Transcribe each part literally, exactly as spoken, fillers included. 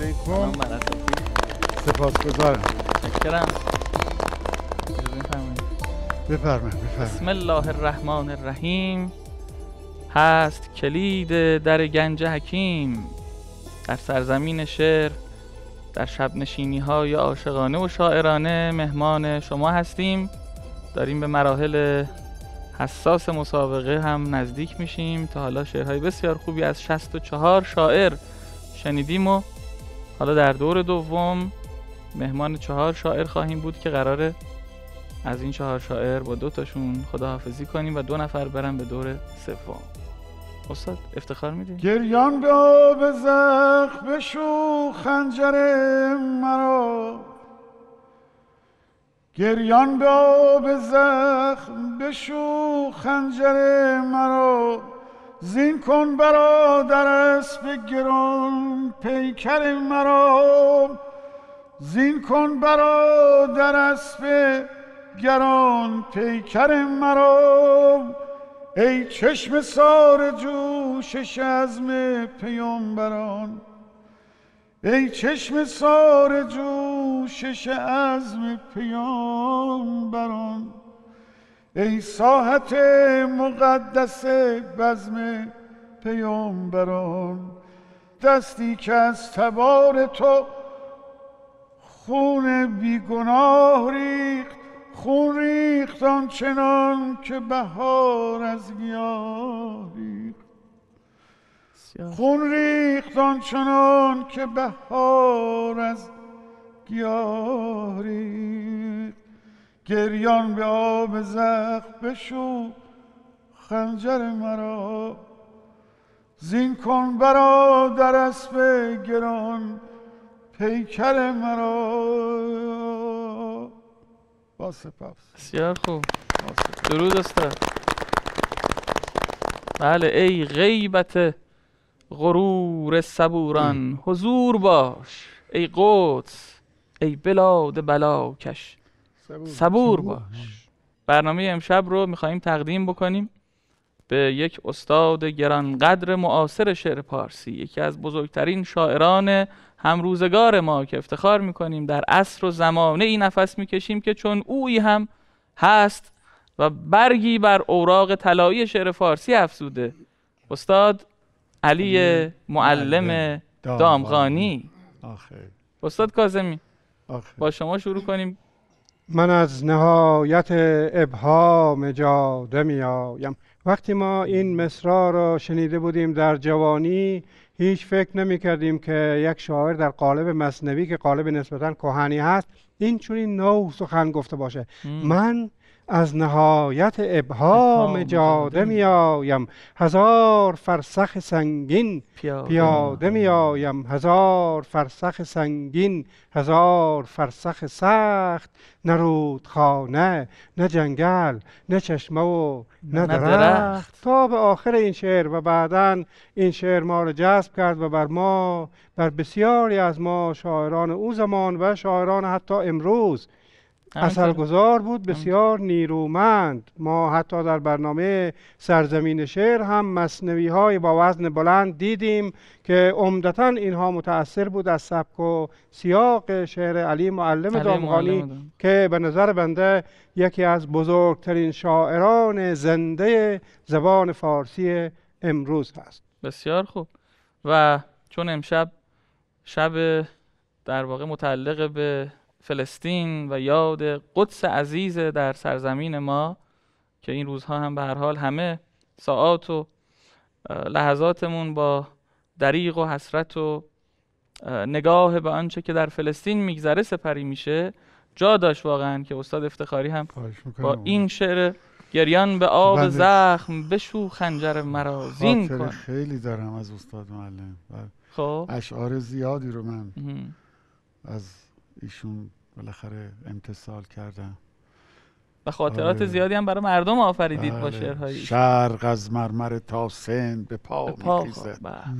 علیکم. سپاسگزارم. متشکرم. بفرمایید. بسم الله الرحمن الرحیم. هست کلید در گنج حکیم، در سرزمین شعر، در شب نشینی های عاشقانه و شاعرانه مهمان شما هستیم. داریم به مراحل حساس مسابقه هم نزدیک میشیم. تا حالا شعرهای بسیار خوبی از شصت و چهار شاعر شنیدیم و حالا در دور دوم مهمان چهار شاعر خواهیم بود که قراره از این چهار شاعر با دو تاشون خداحافظی کنیم و دو نفر برن به دور سوم. استاد افتخار میدیم. گریان به آب زخم بشو خنجر مرا، گریان به آب زخم بشو خنجر مرا، زین کن برادر اسب گران پیکر مرا، زین کن برادر اسب گران پیکر مرا، ای چشم سار جوشش عزم پیامبران، ای چشم سار جوشش عزم پیامبران، ای ساحت مقدس بزم پیامبران، دستی که از تبار تو خون بیگناه ریخت، خون ریخت آنچنان که بهار از گیاه ریخت، خون ریخت آنچنان که بهار از گیاه ریخت، گریان به آب زخم بشو خنجر مرا، زین کن برادر اسب گران پیکر مرا. با سپاس. بسیار خوب. درود استاد. بله. ای غیبت غرور صبوران حضور باش، ای قدس ای بلاد بلاکش صبور باش. برنامه امشب رو میخواییم تقدیم بکنیم به یک استاد گرانقدر معاصر شعر پارسی، یکی از بزرگترین شاعران همروزگار ما که افتخار میکنیم در عصر و زمانه ای نفس میکشیم که چون اویی هم هست و برگی بر اوراق طلایی شعر فارسی افزوده. استاد علی معلم دامغانی. استاد کاظمی با شما شروع کنیم. من از نهایت ابهام جاده می آیم. وقتی ما این مصرع را شنیده بودیم در جوانی هیچ فکر نمی کردیم که یک شاعر در قالب مثنوی که قالب نسبتاً کهنی هست این چنین نو سخن گفته باشه. م. من از نهایت ابهام جاده می آیم، هزار فرسخ سنگین پیاده, پیاده می آیم، هزار فرسخ سنگین هزار فرسخ سخت، نه رودخانه نه جنگل نه چشمه و نه درخت. تا به آخر این شعر و بعداً این شعر ما را جذب کرد و بر ما بر بسیاری از ما شاعران او زمان و شاعران حتی امروز اثرگذار بود، بسیار نیرومند. ما حتی در برنامه سرزمین شعر هم مثنوی های با وزن بلند دیدیم که عمدتاً اینها متأثر بود از سبک و سیاق شعر علی معلم دامغانی که به نظر بنده یکی از بزرگترین شاعران زنده زبان فارسی امروز هست. بسیار خوب. و چون امشب شب در واقع متعلق به فلسطین و یاد قدس عزیز در سرزمین ما که این روزها هم به هر حال همه ساعات و لحظاتمون با دریغ و حسرت و نگاه به آنچه که در فلسطین میگذره سپری میشه، جا داشت واقعا که استاد افتخاری هم با این شعر گریان به آب زخم بشو خنجر مرا زین کن. خیلی دارم از استاد معلم. خب اشعار زیادی رو من از ایشون بالاخره امتصال کردم و خاطرات آره. زیادی هم برای مردم آفریدید. بله. با شعرهای شرق از مرمر تا سند به پا, پا میخیزد،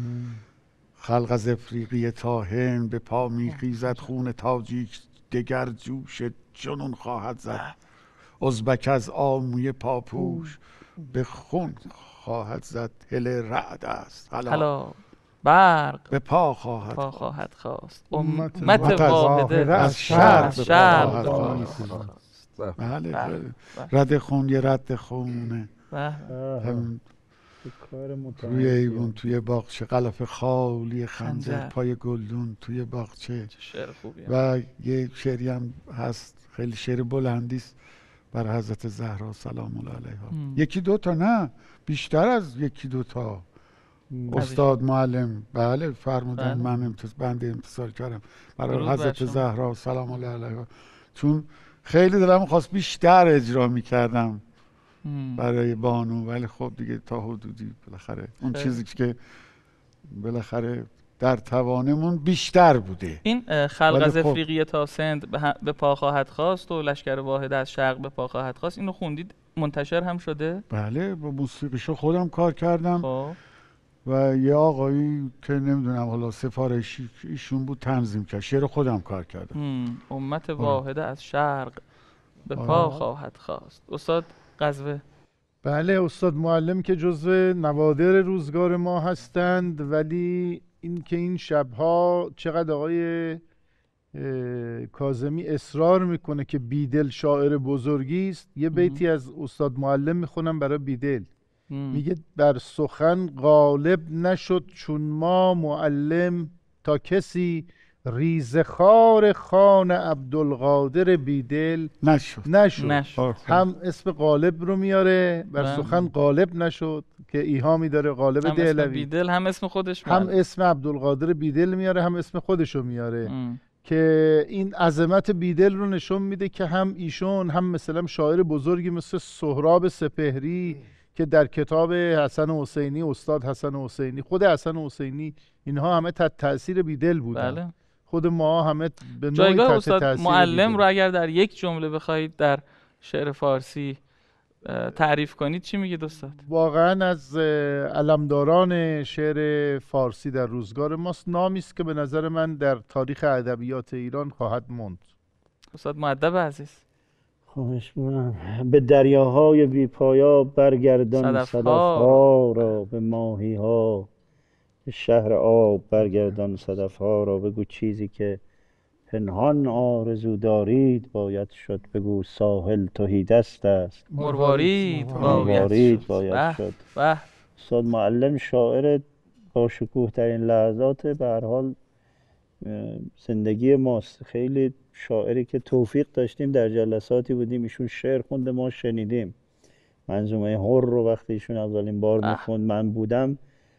خلق از افریقی تا هند به پا میخیزد، خون تاجیک دگر جوش جنون خواهد زد، ازبک از آموی پاپوش به خون خواهد زد، هل رعد است حالا برق به پا خواهد پا خواهد خواست. امت امت واحده از از شرق به شرق پا به پا خواهد خواست. بله بله. بله. رد خون یه رد خونه بله. همین کار روی ایوون توی باغچه، قلف خالی خنجر خنجر. پای گلدون توی باغچه. چه شعر خوبیه. و یه شعری هم هست خیلی شعر بلندی است بر حضرت زهرا سلام الله علیها. ام. یکی دو تا نه، بیشتر از یکی دو تا استاد معلم بله فرمودن. بله. من امتص... بنده امتصال کردم برای درود بر حضرت شما. زهرا سلام الله علیها، چون خیلی دلم خواست بیشتر اجرا میکردم ام. برای بانو، ولی خب دیگه تا حدودی بالاخره اون خیلی. چیزی که بالاخره در توانمون بیشتر بوده. این اه، خلق ولی از خب. افریقیه تا سند به ه- به پا خواهد خواست و لشکر واحد از شرق به پا خواهد خواست، اینو خوندید؟ منتشر هم شده؟ بله با موسیقیشو خودم کار کردم. خب و یه آقایی که نمیدونم حالا سفارشی ایشون بود تنظیم کرد، شعر خودم کار کردم. هم. امت واحده از شرق به آه. پا خواهد خواست. استاد غزوه. بله استاد معلم که جزو نوادر روزگار ما هستند، ولی این که این شبها چقدر آقای اه، کاظمی اصرار میکنه که بیدل شاعر بزرگی است. یه بیتی از استاد معلم میخونم برای بیدل. هم. میگه بر سخن غالب نشد چون ما معلم، تا کسی ریزخوار خان عبدالقادر بیدل نشد نشد. نشد. هم اسم غالب رو میاره، بر بله. سخن غالب نشد که ایهامی داره غالب هم اسم دهلوی، بیدل هم اسم خودش هم معلم. اسم عبدالقادر بیدل میاره، هم اسم خودش رو میاره هم. که این عظمت بیدل رو نشون میده که هم ایشون هم مثلا شاعر بزرگی مثل سهراب سپهری که در کتاب حسن حسینی، استاد حسن حسینی، خود حسن حسینی، اینها همه تحت تاثیر بیدل بودن. بله. خود ما همه به نوعی جایگاه تحت استاد تاثیر معلم بیدل. رو اگر در یک جمله بخواهید در شعر فارسی اه، تعریف کنید چی میگید استاد؟ واقعا از اه، علمداران شعر فارسی در روزگار ماست، نامی است که به نظر من در تاریخ ادبیات ایران خواهد ماند. استاد مؤدب عزیز. خواهش می‌کنم. به دریاهای بی پایا برگردان صدف‌ها صدف‌ها را، به ماهی‌ها به شهر آب برگردان صدف‌ها را. بگو چیزی که پنهان آرزو دارید باید شد، بگو ساحل تهیدست است مروارید مروارید باید باید شد. شد. به استاد معلم شاعر با شکوه ترین لحظات به هر حال اه، زندگی ماست. خیلی شاعری که توفیق داشتیم در جلساتی بودیم ایشون شعر خونده ما شنیدیم. منظومه هر رو وقتی ایشون اولین بار اه. میخوند من بودم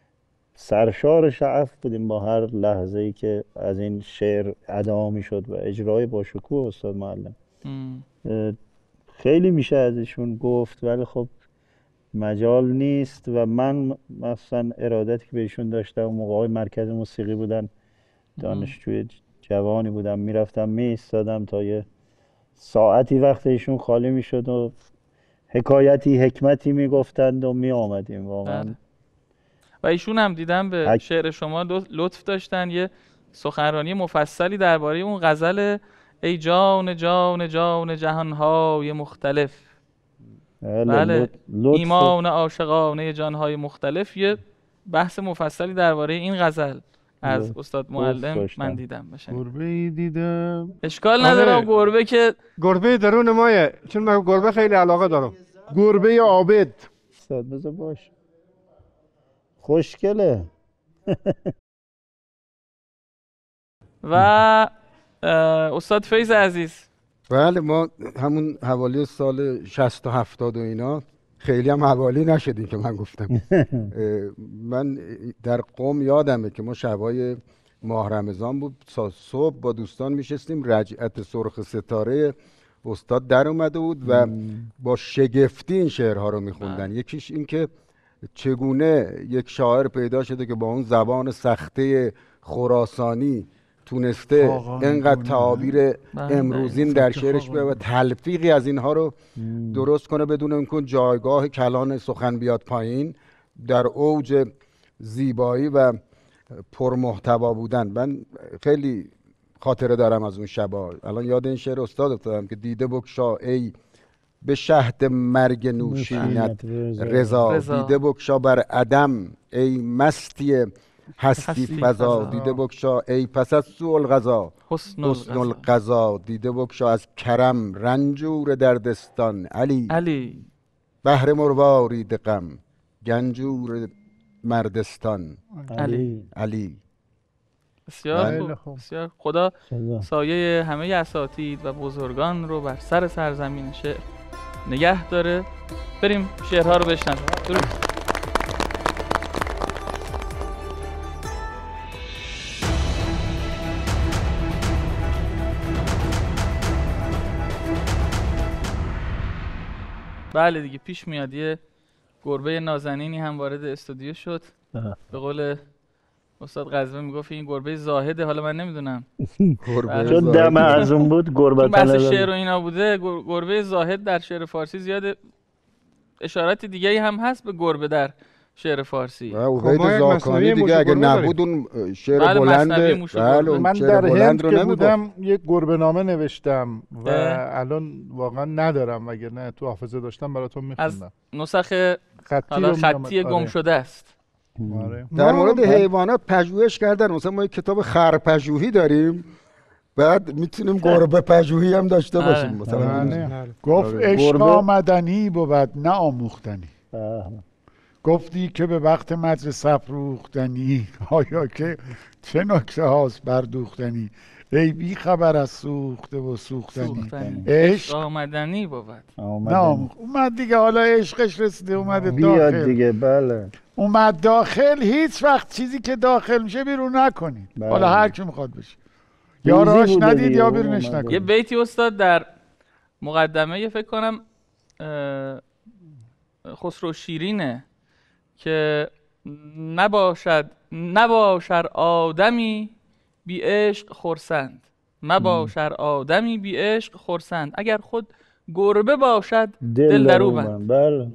سرشار شعف بودیم با هر لحظه ای که از این شعر ادا میشد و اجرای با شکوه استاد معلم. ام. اه، خیلی میشه از ایشون گفت ولی خب مجال نیست و من مثلا ارادتی که به ایشون داشتم اون موقع مرکز موسیقی بودن، دانشجوی جوانی بودم، میرفتم می ایستادم تا یه ساعتی وقت ایشون خالی میشد و حکایتی حکمتی میگفتند و می آمدیم واقعا. بله. و ایشون هم دیدم به حک- شعر شما لط- لطف داشتن، یه سخنرانی مفصلی درباره اون غزل ای جان جان جان جهانهای مختلف. بله, بله. لط- لطف ایمان عاشقانه جانهای مختلف، یه بحث مفصلی درباره این غزل از لطف استاد معلم داشتن. من دیدم بشن. گربه ای دیدم. اشکال نداره آره. گربه که گربه درون مایه، چون من گربه خیلی علاقه دارم. گربه عابد. استاد بذار باش خوشگله. و اه، استاد فیض عزیز. بله ما همون حوالی سال شصت و هفتاد و اینا خیلی هم حوالی نشدیم که من گفتم. اه، من در قم یادمه که ما شبای ماه رمضان بود، تا صبح با دوستان میشستیم، رجعت سرخ ستاره استاد در اومده بود و با شگفتی این شعرها رو میخوندن. یکیش این که چگونه یک شاعر پیدا شده که با اون زبان سخته خراسانی تونسته خاقان اینقدر گونه. تعابیر بله. امروزین در سبک شعرش خاقان. بیاره و تلفیقی از اینها رو درست کنه بدون اینکه جایگاه کلان سخن بیاد پایین، در اوج زیبایی و پرمحتوا بودن. من خیلی خاطره دارم از اون شبا. الان یاد این شعر استاد افتادم که دیده بگشا ای به شهد مرگ نوشینت نوشینت رضا، رضا. دیده بگشا بر عدم ای مستی هستی فضا دیده بکشا ای پس از سوء القضا حسن حسن القضا دیده بکشا از کرم رنجور دردستان علی علی بهر مروارید غم گنجور مردستان علی علی بسیار خوب. بسیار خدا سایه همه اساتید و بزرگان رو بر سر سرزمین شعر نگه داره. بریم شعرها رو بشنویم. درود. بله دیگه پیش میاد یه گربه نازنینی هم وارد استودیو شد. به قول استاد قزوین میگفت این گربه زاهده، حالا من نمیدونم چون دم از اون بود گربه بحث شعر و اینا بوده. گربه زاهد در شعر فارسی زیاده، اشارات دیگه هم هست به گربه در شعر فارسی. اوبید زاکانی دیگه اگه نبود اون شعر بله بلند بله من در هند که بودم یک گربه نامه نوشتم و الان واقعا ندارم، اگر نه تو حافظه داشتم براتون میخوندم. از نسخ خطی, خطی گم آره. شده است. آره. در مورد حیوانات پژوهش کردن، مثلا ما یک کتاب خرپژوهی داریم، بعد میتونیم گربه پژوهی هم داشته باشیم. مثلا گفت عشق آمدنی بود نه آموختنی. گفتی که به وقت مجلس افروختنی، آیا که چه نکته هاست بردوختنی، ای بی خبر از سوخته و سوختنی. عشق آمدنی بود نه اومد دیگه، حالا عشقش رسیده اومده بیاد داخل دیگه. بله اومد داخل، هیچ وقت چیزی که داخل میشه بیرون نکنید. بله. حالا هر کی میخواد بشه، یا راش ندید یا بیرونش نکنید. یه بیتی استاد در مقدمه فکر کنم خسرو شیرینه که نباشد نباشد آدمی بی عشق خرسند، مباشد آدمی بی عشق خرسند، اگر خود گربه باشد دل, دل درو بند. بله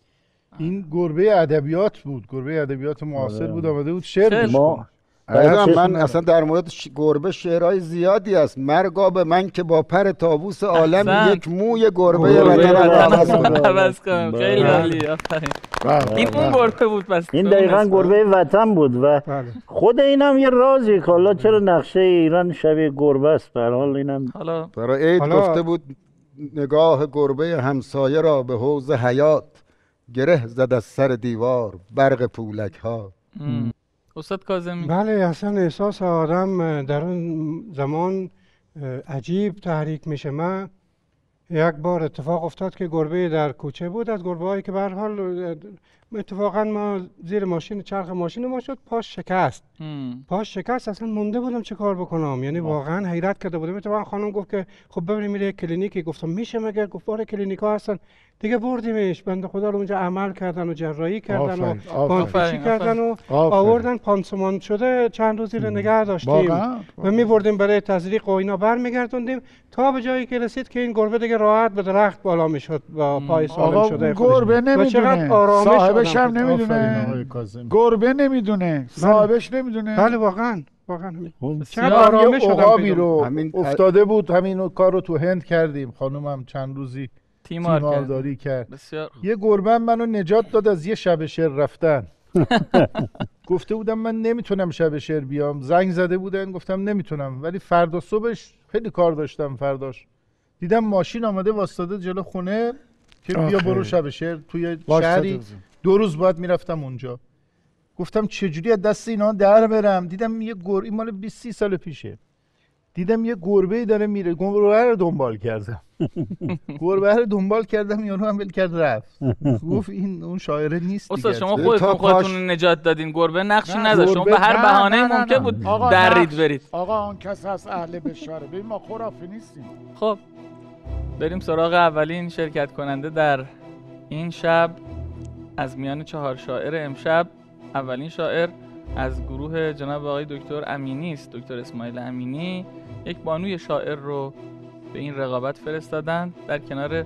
این گربه ادبیات بود، گربه ادبیات معاصر بود، آمده بود شعر ما من اصلا در مورد گربه شعرهای زیادی است. مرگا به من که با پر طاووس عالم یک موی گربه وطن عوض کنم. خیلی عالی، آفرین. این اون گربه بود. پس این دقیقاً گربه وطن بود و خود اینم یه رازی که حالا چرا نقشه ایران شبیه گربه است. به هر حال اینم حالا برای عید گفته بود نگاه گربه همسایه را به حوض حیات، گره زد از سر دیوار برق پولک ها. استاد کاظمی. بله اصلا احساس آدم در اون زمان عجیب تحریک میشه. من یک بار اتفاق افتاد که گربه در کوچه بود، از گربه هایی که به هر حال اتفاقا ما زیر ماشین چرخ ماشین ما شد، پاش شکست. هم. پاش شکست، اصلا مونده بودم چه کار بکنم، یعنی واقعا حیرت کرده بودم. اتفاقا خانم گفت که خب ببریم میره کلینیکی. گفتم میشه مگر؟ گفت آره کلینیکا هستن دیگه. بردیمش، بنده خدا رو اونجا عمل کردن و جراحی کردن و بانفیشی کردن و آوردن پانسمان شده، چند روزی رو نگه داشتیم و میبردیم برای تزریق و اینا برمیگردوندیم تا به جایی که رسید که این گربه دیگه راحت به درخت بالا میشد با پای سالم شده. گربه نمیدونه، صاحبش هم نمیدونه، گربه نمیدونه، صاحبش نمیدونه. بله واقعا واقعا چقدر آرامش عقابی رو افتاده بود. همین کار رو تو هند کردیم، خانومم چند روزی تیمارداری کرد. بسیار. یه گربه منو نجات داد از یه شب شعر رفتن. گفته بودم من نمیتونم شب شعر بیام، زنگ زده بودن گفتم نمیتونم، ولی فردا صبحش خیلی کار داشتم. فرداش دیدم ماشین آمده واسطاده جلو خونه که بیا برو شب شعر توی شهری، دو روز بعد میرفتم اونجا. گفتم چجوری از دست اینا در برم؟ دیدم یه گربه، این مال بیست سی سال پیشه، دیدم یه گربه‌ای داره میره، گربه رو دنبال کردم. گربه رو دنبال کردم، یارو هم ول کرد رفت. گفت این اون شاعره نیست دیگه. استاد شما خودتون خودتون نجات دادین، گربه نقشی نداشت. شما به هر بهانه‌ای ممکن بود درید برید. آقا اون کس از اهل بشاره، ببین ما خرافی نیستیم. خب بریم سراغ اولین شرکت کننده در این شب. از میان چهار شاعر امشب اولین شاعر از گروه جناب آقای دکتر امینی است. دکتر اسماعیل امینی یک بانوی شاعر رو به این رقابت فرستادن در کنار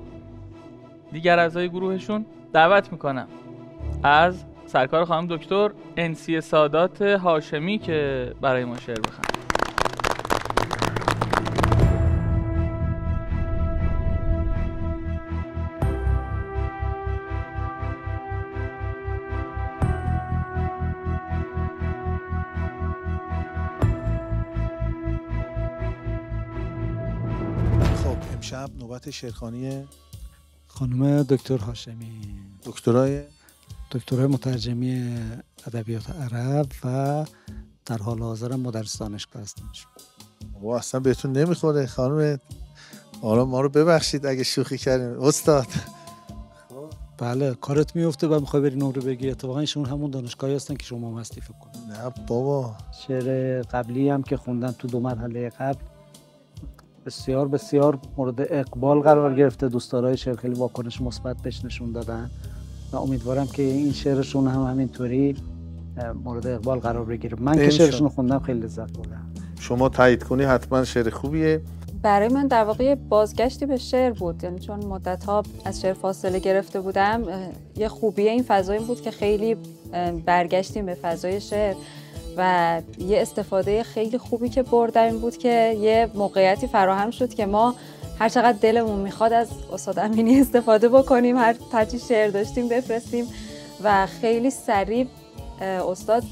دیگر اعضای گروهشون. دعوت میکنم از سرکار خانم دکتر انسی سادات هاشمی که برای ما شعر بخونن. خب امشب نوبت شعرخوانی خانم دکتر هاشمی، دکترای دکترای مترجمی ادبیات عرب و در حال حاضر مدرس دانشگاه هستن. بابا اصلا بهتون نمیخوره خانم. آره ما رو ببخشید اگه شوخی کردیم استاد. بله کارت میفته و میخوای بری نمره بگی. اتفاقا ایشون همون دانشگاهی هستن که شما هم هستی فکر کنم. نه بابا شعر قبلی هم که خوندن تو دو مرحله قبل بسیار بسیار مورد اقبال قرار گرفته. دوستدارای شعر خیلی واکنش مثبت بهش نشون دادن و امیدوارم که این شعرشون هم همینطوری مورد اقبال قرار بگیره. من که شعرشون خوندم خیلی لذت بردم. شما تایید کنی حتما شعر خوبیه. برای من در واقع بازگشتی به شعر بود، یعنی چون مدت‌ها از شعر فاصله گرفته بودم. یه خوبی این فضای بود که خیلی برگشتیم به فضای شعر و یه استفاده خیلی خوبی که بردم این بود که یه موقعیتی فراهم شد که ما هر چقدر دلمون میخواد از استاد امینی استفاده بکنیم، هر هرچی شعر داشتیم بفرستیم و خیلی سریع استاد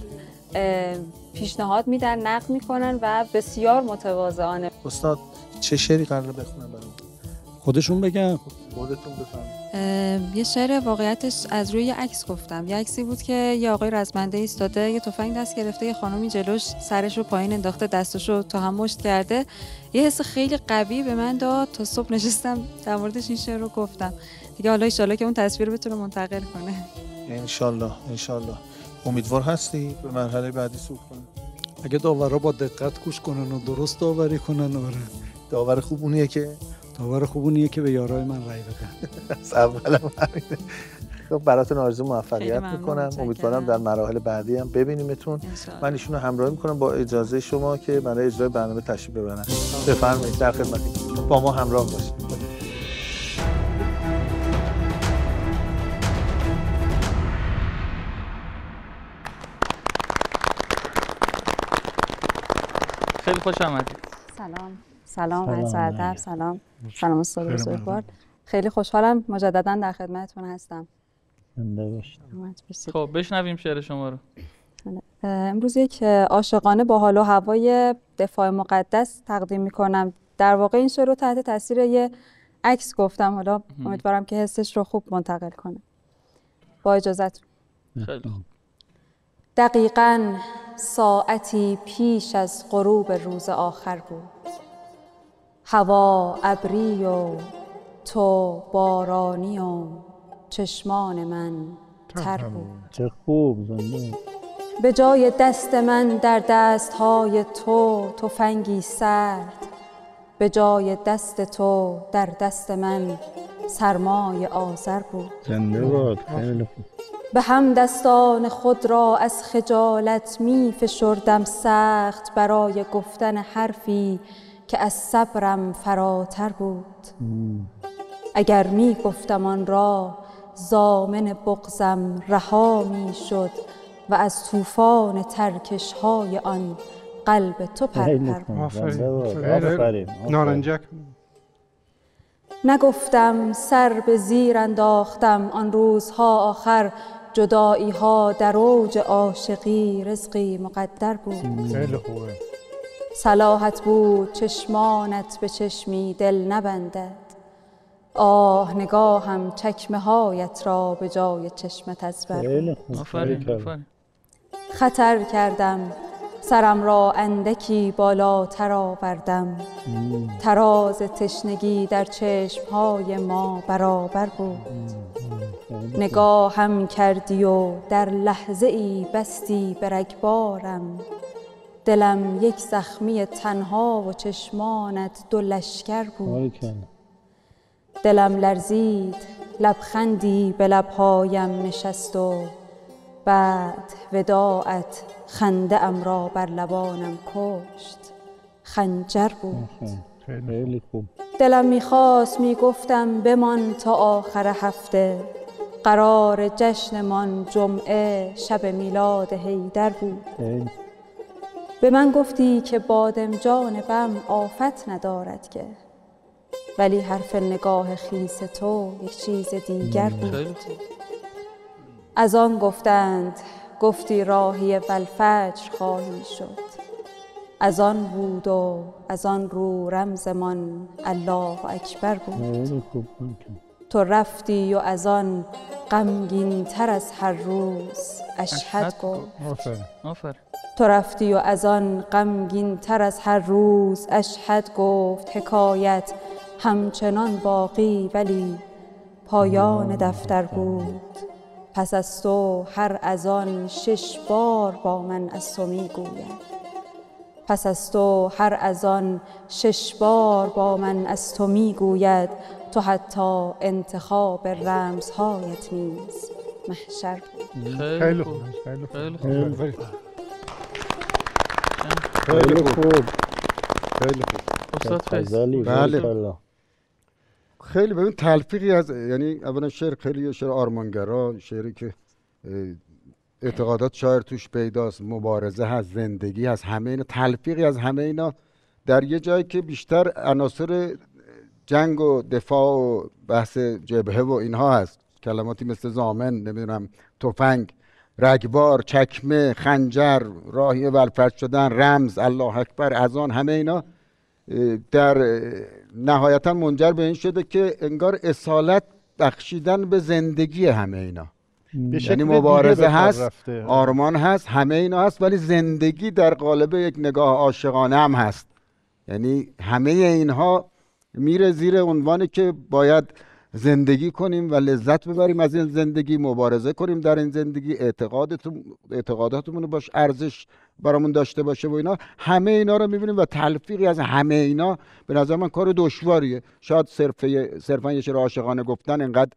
پیشنهاد میدن، نقد میکنن و بسیار متواضعانه. استاد چه شعری قراره بخونن برام؟ خودشون بگن. خودتون بفرمایید. یه شعر واقعیتش از روی یه عکس گفتم. یه عکسی بود که یه آقای رزمنده ایستاده، یه تفنگ دست گرفته، یه خانومی جلوش سرش رو پایین انداخته، دستشو تا هم مشت کرده. یه حس خیلی قوی به من داد. تا صبح نشستم در موردش این شعر رو گفتم. دیگه حالا ان شاءالله که اون تصویر بتونه منتقل کنه. ان شاءالله ان شاءالله. امیدوار هستی به مرحله بعدی صعود کنی؟ اگه داورا با دقت گوش کنن و درست داوری کنن. آره داور خوب اونیه که داور خوب اونیه که به یارای من رأی بدن. از اولم همینه. خب براتون آرزو موفقیت میکنم. امیدوارم در مراحل بعدی هم ببینیمتون. من ایشونو همراهی میکنم با اجازه شما که برای اجرای برنامه تشریف ببرن. بفرمایید در خدمتتون. با ما همراه باشید. خیلی خوش آمدید. سلام. سلام عرض ادب. سلام. سلام استاد بزرگوار. خیلی خوشحالم مجددا در خدمتتون هستم. خب بشنویم شعر شما رو. امروز یک عاشقانه با حال و هوای دفاع مقدس تقدیم میکنم. در واقع این شعر رو تحت تاثیر یه عکس گفتم. حالا امیدوارم که حسش رو خوب منتقل کنه. با اجازهتون. خیلی دقیقاً ساعتی پیش از غروب روز آخر بود. هوا ابری و تو بارانی و چشمان من تر بود. چه خوب زنده. به جای دست من در دستهای تو تفنگی سرد، به جای دست تو در دست من سرمای آذر بود. زنده باد. خیلی خوب. به هم دستان خود را از خجالت می فشردم سخت برای گفتن حرفی که از صبرم فراتر بود. اگر می گفتم آن را ضامن بغضم رها می شد و از طوفان ترکش های آن قلب تو پرپر بود. آفرین. نارنجک. نگفتم سر به زیر انداختم آن روزها آخر، جدایی ها در اوج عاشقی رزقی مقدر بود. خیلی خوبه. صلاحت بود چشمانت به چشمی دل نبندد، آه نگاهم چکمه هایت را به جای چشمت از بر بود. خطر کردم سرم را اندکی بالاتر آوردم، تراز تشنگی در چشمهای ما برابر بود. نگاهم کردی و در لحظه ای بستی به رگبارم، دلم یک زخمی تنها و چشمانت دو لشکر بود. دلم لرزید، لبخندی به لبهایم نشست و بعد وداعت خنده ام را بر لبانم کشت. خنجر بود. خیلی خوب. دلم میخواست میگفتم بمان تا آخر هفته، قرار جشنمان جمعه شب میلاد حیدر بود. به من گفتی که بادمجان بم آفت ندارد که، ولی حرف نگاه خیس تو یک چیز دیگر بود. از آن گفتند گفتی راهی والفجر خواهی شد، از آن بود و از آن رو رمزمان الله اکبر بود. تو رفتی و از آن غمگین تر از هر روز اشهد گفت. آفرین. تو رفتی و از آن غمگین تر از هر روز اشهد گفت. حکایت همچنان باقی ولی پایان دفتر بود. پس از تو هر از آن شش بار با من از تو میگوید. پس از تو هر از آن شش بار با من از تو میگوید. تو حتی انتخاب رمزهایت نیز محشر بود. خیلی خوب. خیلی خوب. خیلی خوب. خیلی خوب. استاد فیض. بله. خیلی ببین تلفیقی از، یعنی اولا شعر خیلی شعر آرمانگرا، شعری که اعتقادات شاعر توش پیداست، مبارزه هست، زندگی هست، همه اینا تلفیقی از همه اینا در یه جایی که بیشتر عناصر جنگ و دفاع و بحث جبهه و اینها هست. کلماتی مثل زامن، نمیدونم تفنگ، رگبار، چکمه، خنجر، راهی ولفرد شدن، رمز، الله اکبر، اذان، همه اینا در نهایتا منجر به این شده که انگار اصالت بخشیدن به زندگی همه اینا. یعنی مبارزه هست، آرمان هست، همه اینا هست، ولی زندگی در قالب یک نگاه عاشقانه هم هست. یعنی همه اینها میره زیر عنوانی که باید زندگی کنیم و لذت ببریم از این زندگی، مبارزه کنیم در این زندگی، اعتقادتون اعتقاداتمون رو باش ارزش برامون داشته باشه و اینا. همه اینا رو میبینیم و تلفیقی از همه اینا به نظر من کار دشواریه. شاید صرفه صرفا یه شعر عاشقانه گفتن اینقدر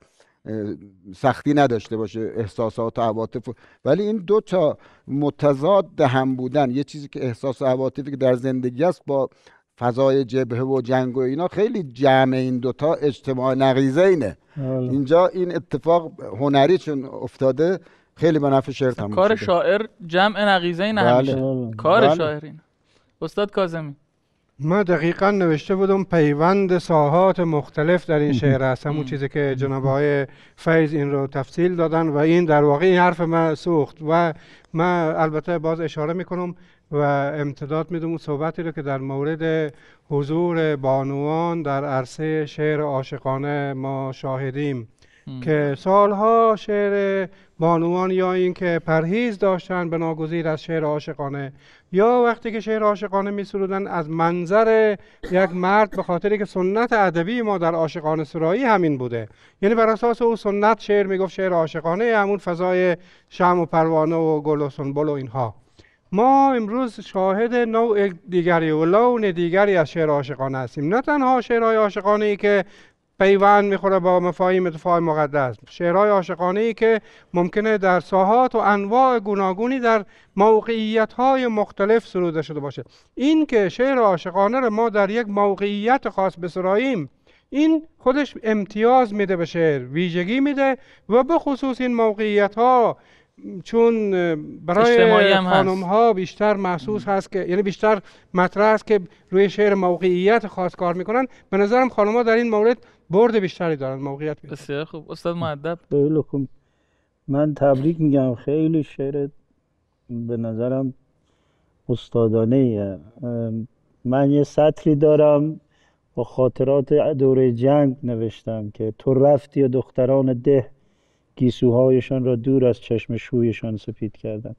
سختی نداشته باشه، احساسات و عواطف، ولی این دو تا متضاد هم بودن، یه چیزی که احساس و عواطفی که در زندگی است با فضای جبهه و جنگ و اینا، خیلی جمع این دوتا اجتماع نقیضه اینه. اینجا این اتفاق هنری چون افتاده خیلی به نفع شعر تموم شده. کار شاعر جمع نقیضه اینه همیشه. بله. کار بله. شاعر اینه. استاد کاظمی. ما دقیقا نوشته بودم پیوند ساحات مختلف در این شعر هست، همون چیزی که جناب آقای فیض این رو تفصیل دادن و این در واقع این حرف ما سوخت و ما البته باز اشاره میکنم و امتداد میدم صحبتی رو که در مورد حضور بانوان در عرصه شعر عاشقانه ما شاهدیم ام. که سالها شعر بانوان یا این که پرهیز داشتن به ناگزیر از شعر عاشقانه یا وقتی که شعر عاشقانه می سرودن از منظر یک مرد، به خاطری که سنت ادبی ما در عاشقانه سرایی همین بوده. یعنی بر اساس او سنت شعر میگفت شعر عاشقانه، همون فضای شمع و پروانه و گل و سنبل و اینها. ما امروز شاهد نوع دیگری و لون دیگری از شعر عاشقانه هستیم. نه تنها شعرهای عاشقانه ای که پیوند میخوره با مفاهیم دفاع مقدس، شعرهای عاشقانه ای که ممکنه در ساحات و انواع گوناگونی در موقعیت‌های مختلف سروده شده باشه. این که شعر عاشقانه رو ما در یک موقعیت خاص بسراییم، این خودش امتیاز میده به شعر، ویژگی میده و به خصوص این موقعیت‌ها چون برای خانم ها بیشتر محسوس هست که یعنی بیشتر مطرح است که روی شعر موقعیت خاص کار میکنن، به نظرم خانم ها در این مورد برد بیشتری دارن، موقعیت بیشتر. بسیار خوب. استاد مؤدب. خیلی خوب. من تبریک میگم، خیلی شعر به نظرم استادانه ایه. من یه سطری دارم با خاطرات دوره جنگ نوشتم که تو رفتی و دختران ده گیسوهایشان را دور از چشم شویشان سفید کردن.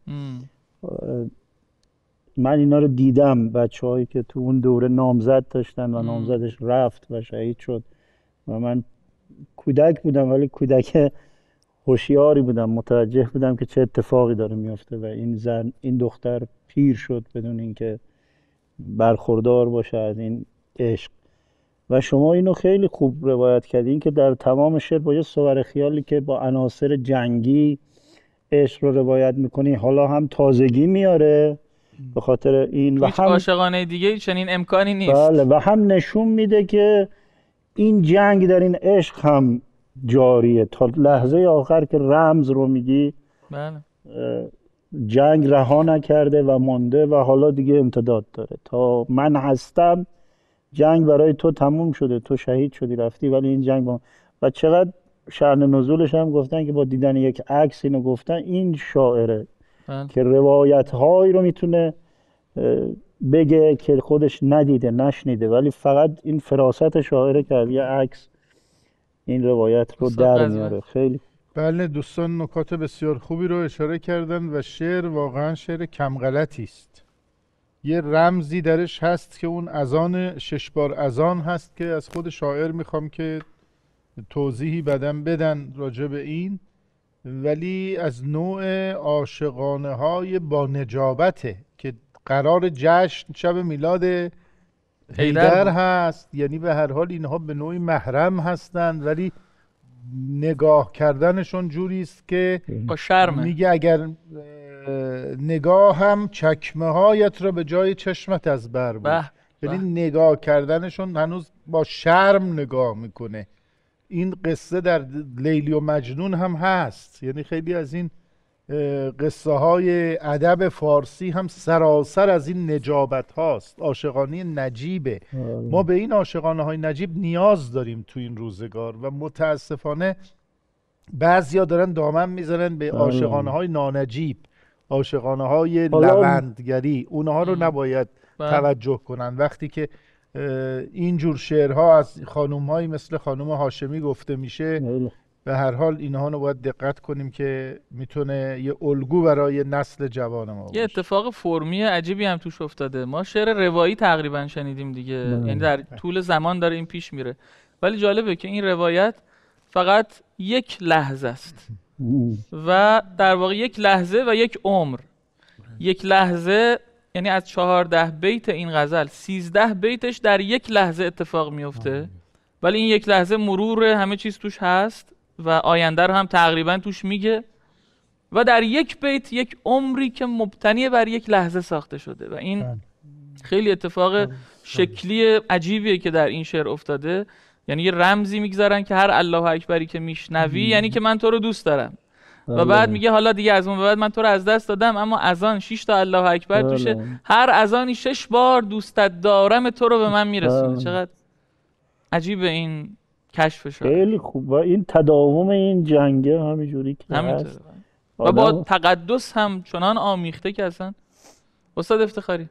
من اینا رو دیدم، بچه هایی که تو اون دوره نامزد داشتن و ام. نامزدش رفت و شهید شد و من کودک بودم ولی کودک هوشیاری بودم، متوجه بودم که چه اتفاقی داره میفته و این زن این دختر پیر شد بدون اینکه برخوردار باشه از این عشق. و شما اینو خیلی خوب روایت کردین که در تمام شعر با یه صور خیالی که با عناصر جنگی عشق رو روایت میکنی، حالا هم تازگی میاره به خاطر این و هم عاشقانه دیگه چنین امکانی نیست. بله، و هم نشون میده که این جنگ در این عشق هم جاریه تا لحظه آخر که رمز رو میگی. بله. جنگ رها نکرده و مانده و حالا دیگه امتداد داره. تا من هستم جنگ برای تو تموم شده، تو شهید شدی رفتی، ولی این جنگ با... و چقدر شأن نزولش هم گفتن که با دیدن یک عکس اینو گفتن این شاعره بله. که روایت هایی رو میتونه بگه که خودش ندیده نشنیده، ولی فقط این فراست شاعره که یه عکس این روایت رو در میاره. خیلی بله دوستان نکات بسیار خوبی رو اشاره کردن و شعر واقعا شعر کم غلطی است. یه رمزی درش هست که اون اذان شش بار اذان هست که از خود شاعر میخوام که توضیحی بدن بدن راجع به این، ولی از نوع عاشقانه های با نجابته که قرار جشن شب میلاد حیدر هست، یعنی به هر حال اینها به نوعی محرم هستند، ولی نگاه کردنشون جوری است که با شرمه. میگه اگر نگاه هم چکمه هایت را به جای چشمت از بر بود، یعنی نگاه کردنشون هنوز با شرم نگاه میکنه. این قصه در لیلی و مجنون هم هست، یعنی خیلی از این قصه های ادب فارسی هم سراسر از این نجابت هاست، عاشقانه نجیبه. ما به این عاشقانه های نجیب نیاز داریم تو این روزگار و متاسفانه بعضیا دارن دامن میزنن به عاشقانه های نانجیب، عاشقانه های لوندگری، اونها رو نباید توجه کنن. وقتی که اینجور شعرها از خانوم‌هایی مثل خانوم هاشمی گفته میشه، به هر حال اینها رو باید دقت کنیم که میتونه یه الگو برای نسل جوان ما باشه. یه اتفاق فرمی عجیبی هم توش افتاده. ما شعر روایی تقریبا شنیدیم دیگه، یعنی در طول زمان داره این پیش میره، ولی جالبه که این روایت فقط یک لحظه است و در واقع یک لحظه و یک عمر. یک لحظه یعنی از چهارده بیت این غزل سیزده بیتش در یک لحظه اتفاق میفته، ولی این یک لحظه مرور همه چیز توش هست و آینده رو هم تقریبا توش میگه و در یک بیت یک عمری که مبتنی بر یک لحظه ساخته شده و این خیلی اتفاق شکلی عجیبیه که در این شعر افتاده. یعنی یه رمزی میگذارن که هر الله اکبری که میشنوی یعنی که من تو رو دوست دارم و بعد میگه حالا دیگه از اون به بعد من تو رو از دست دادم، اما اذان شش تا الله اکبر توشه، هر اذانی شش بار دوستت دارم تو رو به من میرسونه. چقدر عجیبه این کشفش. خیلی خوب و این تداوم این جنگه همینجوری که هست و با تقدس هم چنان آمیخته که اصلا. استاد افتخاری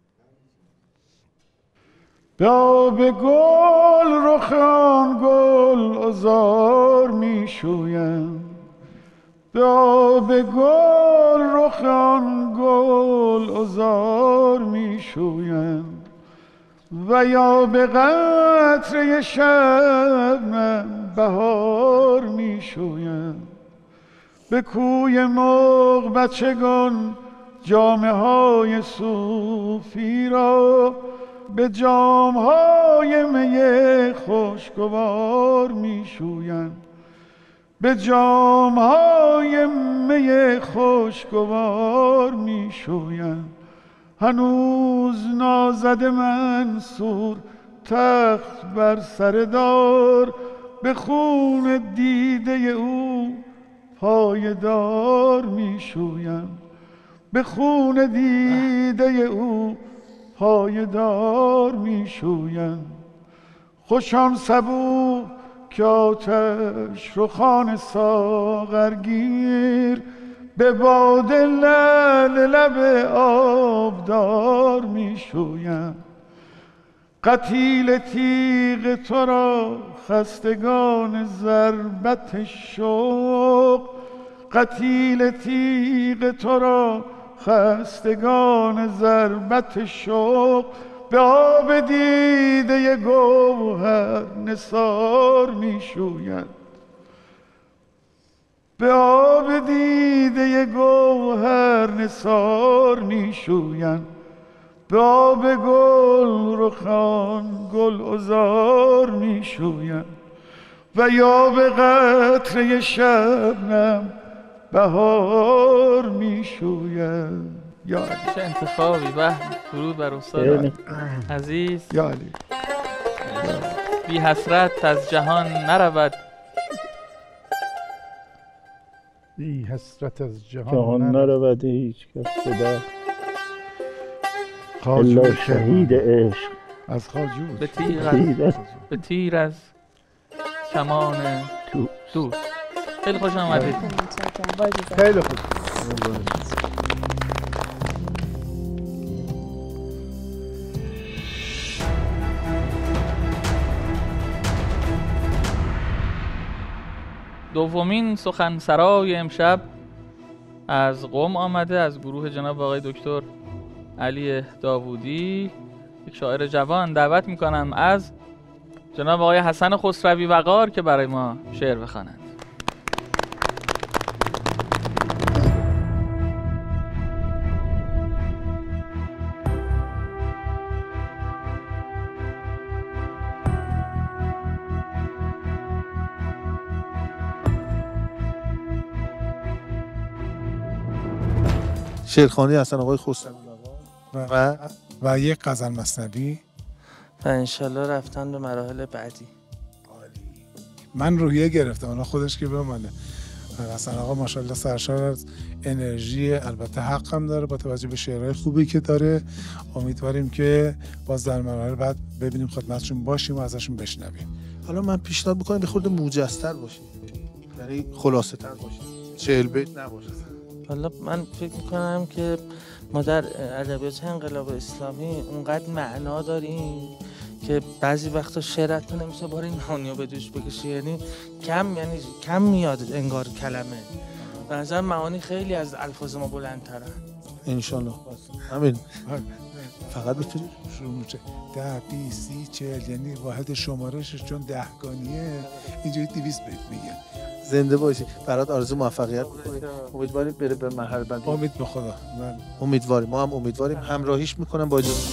بیا به گل رخان گل ازار میشویم، بیا به گل رخان گل ازار میشویم و یا به قطره شبنم بهار میشویم. به کوی مرغ بچگان جامه های صوفی را به جام های می خوشگوار میشویم، به جام های می خوشگوار میشویم. هنوز نازده منصور تخت بر سر دار، به خون دیده او پایدار میشویم، به خون دیده او پایدار میشویم. خوشان صبوح که آتش رخان ساغرگیر، به باد لعل لب آبدار میشویم. قتیل تیغ تو را خستگان ضربت شوق، قتیل تیغ تو را خستگان ضربت شوق، به آب دیده گوهر نثار میشوید، به آب دیده گوهر نثار میشوید. به آب گل رخان گل عذار میشوید و یا به قطره شبنم بهار میشوید. یا علی چه انتخابی. به درود بر استاد عزیز. یا علی بی حسرت از جهان نرود، بی حسرت از جهان, جهان نرود هیچ کس صدا خواجو الا شهید عشق از خواجو به تیر از به تیر از کمان دوست. خیلی خوش آمدید. خیلی خوب. دومین سخنسرای امشب از قم آمده، از گروه جناب آقای دکتر علی داوودی، یک شاعر جوان. دعوت میکنم از جناب آقای حسن خسروی وقار که برای ما شعر بخوانند. شعرخوانی حسن آقای خسروی و و, و یک غزل مثنوی و انشالله رفتن به مراحل بعدی. من روحیه گرفتم، اونا خودش که بمانه. حسن آقا ماشاءالله سرشار از انرژی، البته حق هم داره با توجه به شعرهای خوبی که داره. امیدواریم که باز در مراحل بعد ببینیم خدمتشون باشیم و ازشون بشنویم. حالا من پیشنهاد می‌کنم به خود موجزتر باشیم، یعنی خلاصه تر باشیم، چهل بیت نباشه. حالا من فکر میکنم که ما در ادبیات انقلاب اسلامی اونقدر معنا داریم که بعضی وقتا شعرت نمیشه بار این معانیو به دوش بکشی، یعنی کم یعنی کم میاد انگار کلمه. به نظر معانی خیلی از الفاظ ما بلندترن انشالله. همین فقط بتونی شروع میشه ده بیست سی چهل، یعنی واحد شمارشش چون دهگانیه اینجوری دویست بیت میگه. زنده باشی، برات آرزو موفقیت می‌کنیم. امیدواریم بره به مرحله بعدی. امید به خدا. من امیدواریم، ما هم امیدواریم. همراهیش میکنم با اجازه.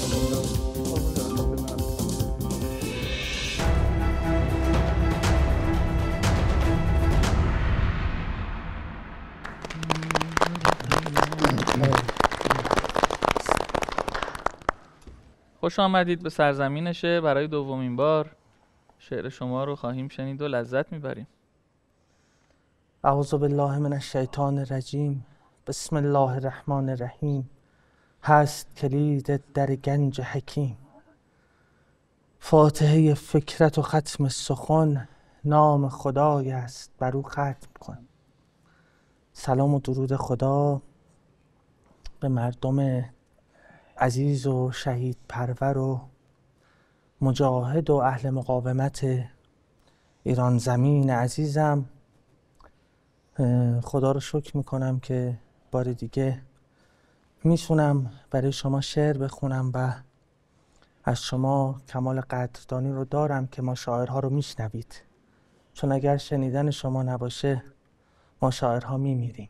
خوش آمدید به سرزمین شعر. برای دومین بار شعر شما رو خواهیم شنید و لذت میبریم. اعوذ بالله من الشیطان الرجیم. بسم الله الرحمن الرحیم. هست کلید در گنج حکیم. فاتحه فکرت و ختم سخن، نام خدای است بر او ختم کن. سلام و درود خدا به مردم عزیز و شهید پرور و مجاهد و اهل مقاومت ایران زمین عزیزم. خدا رو شکر میکنم که بار دیگه میتونم برای شما شعر بخونم و از شما کمال قدردانی رو دارم که ما شاعرها رو میشنوید، چون اگر شنیدن شما نباشه ما شاعرها میمیریم.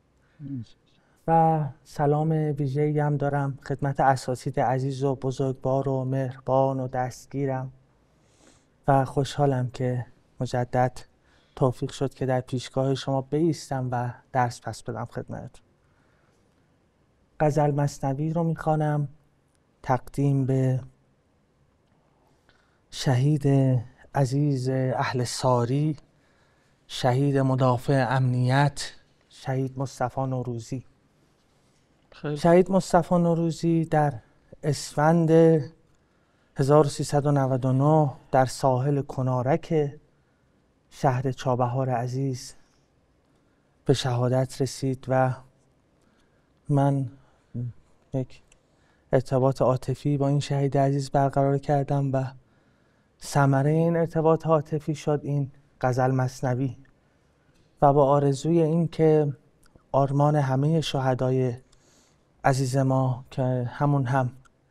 و سلام ویژه‌ای هم دارم خدمت اساتید عزیز و بزرگوار و مهربان و دستگیرم و خوشحالم که مجدد توفیق شد که در پیشگاه شما بایستم و درس پس بدم خدمتتون. غزل مثنوی رو میخوانم تقدیم به شهید عزیز اهل ساری، شهید مدافع امنیت، شهید مصطفی نوروزی. خیلی. شهید مصطفی نوروزی در اسفند هزار و سیصد و نود و نه در ساحل کنارک شهر چابهار عزیز به شهادت رسید و من یک ارتباط عاطفی با این شهید عزیز برقرار کردم و ثمره این ارتباط عاطفی شد این غزل مثنوی و با آرزوی این که آرمان همه شهدای عزیز ما که همون هم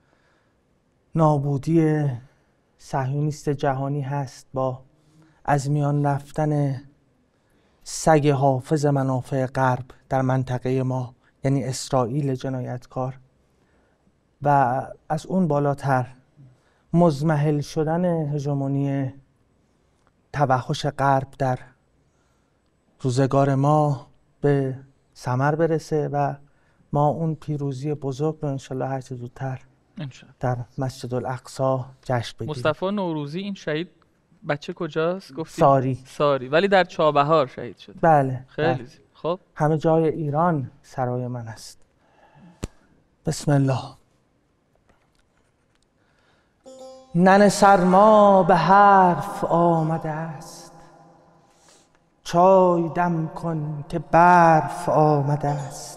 نابودی صهیونیست جهانی هست، با از میان رفتن سگ حافظ منافع غرب در منطقه ما، یعنی اسرائیل جنایتکار، و از اون بالاتر مضمحل شدن هژمونی توحش غرب در روزگار ما به ثمر برسه و ما اون پیروزی بزرگ رو انشالله هر چه زودتر در مسجد الاقصی جشن بگیریم. مصطفی نوروزی این شهید بچه کجاست گفتی؟ ساری. ساری، ولی در چابهار شهید شد. بله. خیلی بله. خب همه جای ایران سرای من است. بسم الله. نن سرما به حرف آمده است، چای دم کن که برف آمده است.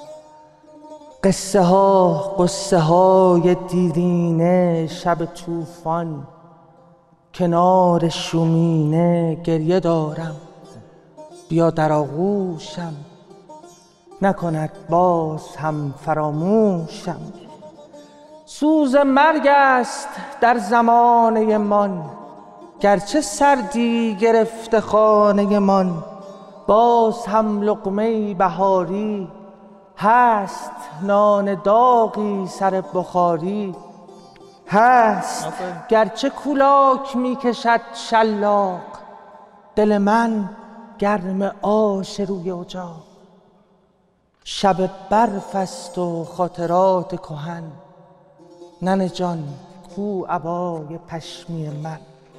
قصه ها قصه های دیرینه شب طوفان، کنار شومینه گریه دارم. بیا در آغوشم، نکند باز هم فراموشم. سوز مرگ است در زمانه من، گرچه سردی گرفته خانه من. باز هم لقمه بهاری هست، نان داغی سر بخاری هست. گرچه کولاک می کشد شلاق، دل من گرم آش روی اجاق. شب برف است و خاطرات کهن، ننه جان کو عبای پشمی من.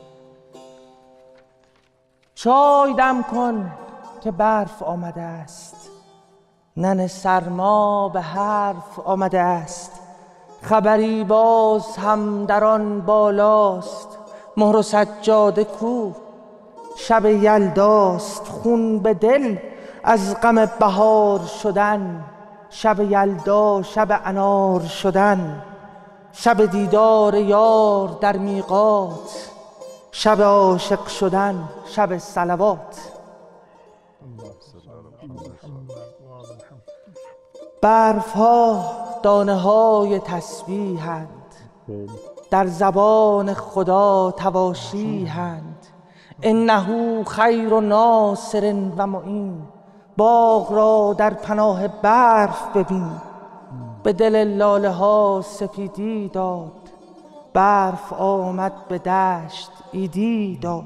چای دم کن که برف آمده است، ننه سرما به حرف آمده است. خبری باز هم در آن بالاست، مهر و سجاده کو شب یلداست. خون به دل از غم بهار شدن، شب یلدا شب انار شدن. شب دیدار یار در میقات، شب عاشق شدن شب صلوات. برف ها دانه های تسبیحند، در زبان خدا تواشیحند. انه خیر ناصر و معین، باغ را در پناه برف ببین. به دل لاله ها سپیدی داد، برف آمد به دشت عیدی داد.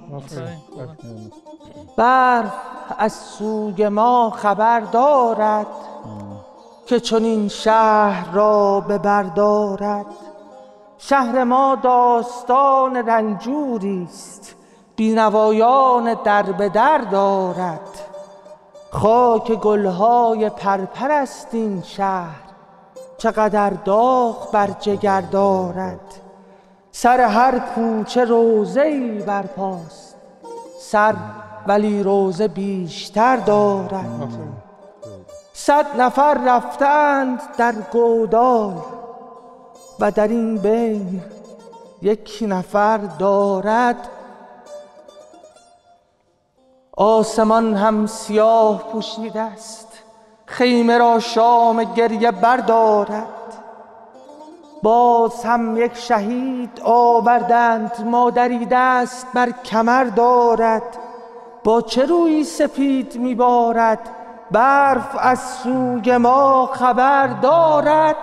برف از سوی ما خبر دارد، که چنین شهر را به بر دارد. شهر ما داستان رنجوری است، بینوایان در به در دارد. خاک گلهای پرپر است این شهر، چقدر داغ بر جگر دارد. سر هر کوچه روضه‌ای برپاست، سر ولی روضه بیشتر دارد. صد نفر رفتند در گودال، و در این بین یک نفر دارد. آسمان هم سیاه پوشیده است، خیمه را شام گریه بردارد. باز هم یک شهید آوردند، مادری دست بر کمر دارد. با چه روی سپید میبارد، برف از سوی ما خبر دارد.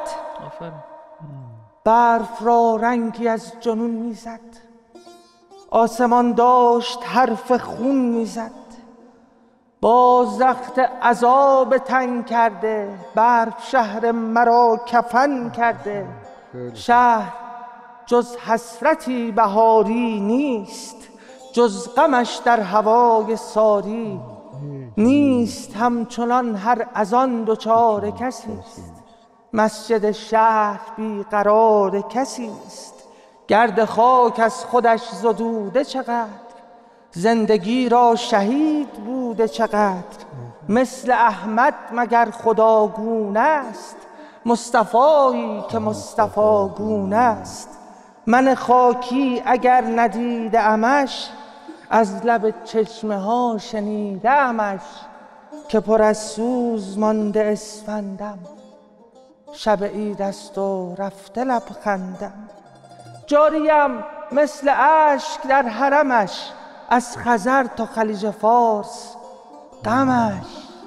برف را رنگی از جنون میزد، آسمان داشت حرف خون میزد. باز رخت عذاب تن کرده، برف شهر مرا کفن کرده. شهر جز حسرتی بهاری نیست، جز غمش در هوای ساری نیست. همچنان هر از آن دچار کسی است، مسجد شهر بی قرار کسی است. گرد خاک از خودش زدوده چقدر، زندگی را شهید بوده چقدر. مثل احمد مگر خداگونه است، مصطفایی که مصطفی گونه است. من خاکی اگر ندیده امش، از لب چشمه ها شنیده امش. که پر از سوز مانده اسفندم، شب عید است و رفته لبخندم. جاریم مثل اشک در حرمش، از خزر تا خلیج فارس غمش.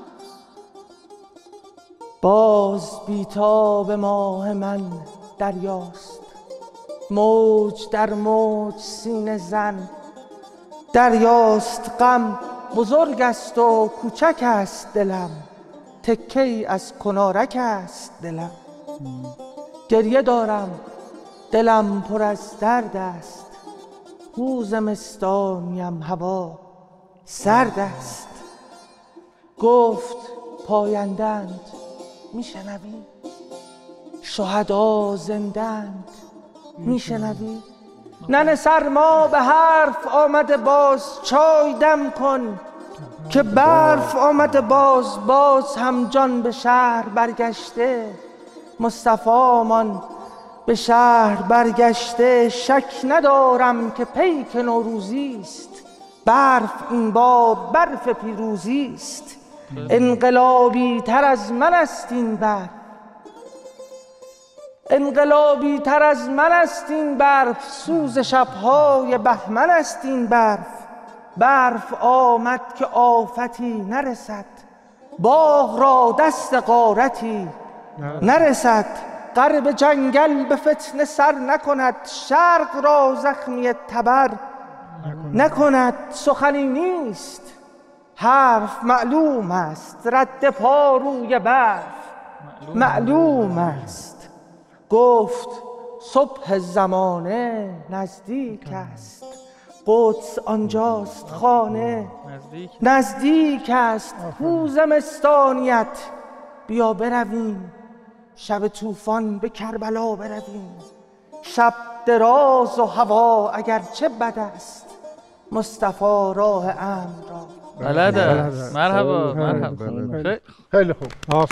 باز بیتاب ماه من دریاست، موج در موج سینه زن دریاست. غم بزرگ است و کوچک است دلم، تکه‌ای از کنارک است دلم. گریه دارم دلم پر از درد است، کو زمستانیم هوا سرد است. گفت پایندند میشنوی، شهدا زندند میشنوی. ننه سرما به حرف آمده باز، چای دم کن که برف آمده باز. باز هم جان به شهر برگشته، مصطفی مان به شهر برگشته. شک ندارم که پیک نوروزی است، برف این بار برف پیروزی است، انقلابی تر از من است این برف، انقلابی تر از من است این برف، سوز شبهای بهمن است این برف. برف آمد که آفتی نرسد، باغ را دست غارتی نرسد. غرب جنگل به فتنه سر نکند، شرق را زخمی تبر نکند. سخنی نیست حرف معلوم است، رد پا روی برف معلوم است. گفت صبح زمانه نزدیک است، قدس آنجاست خانه نزدیک است. کو زمستانیت بیا برویم، شب طوفان به کربلا برویم. شب دراز و هوا اگرچه بد است، مصطفی راه امن را بلد است. مرحبا مرحبا. خیلی خوب.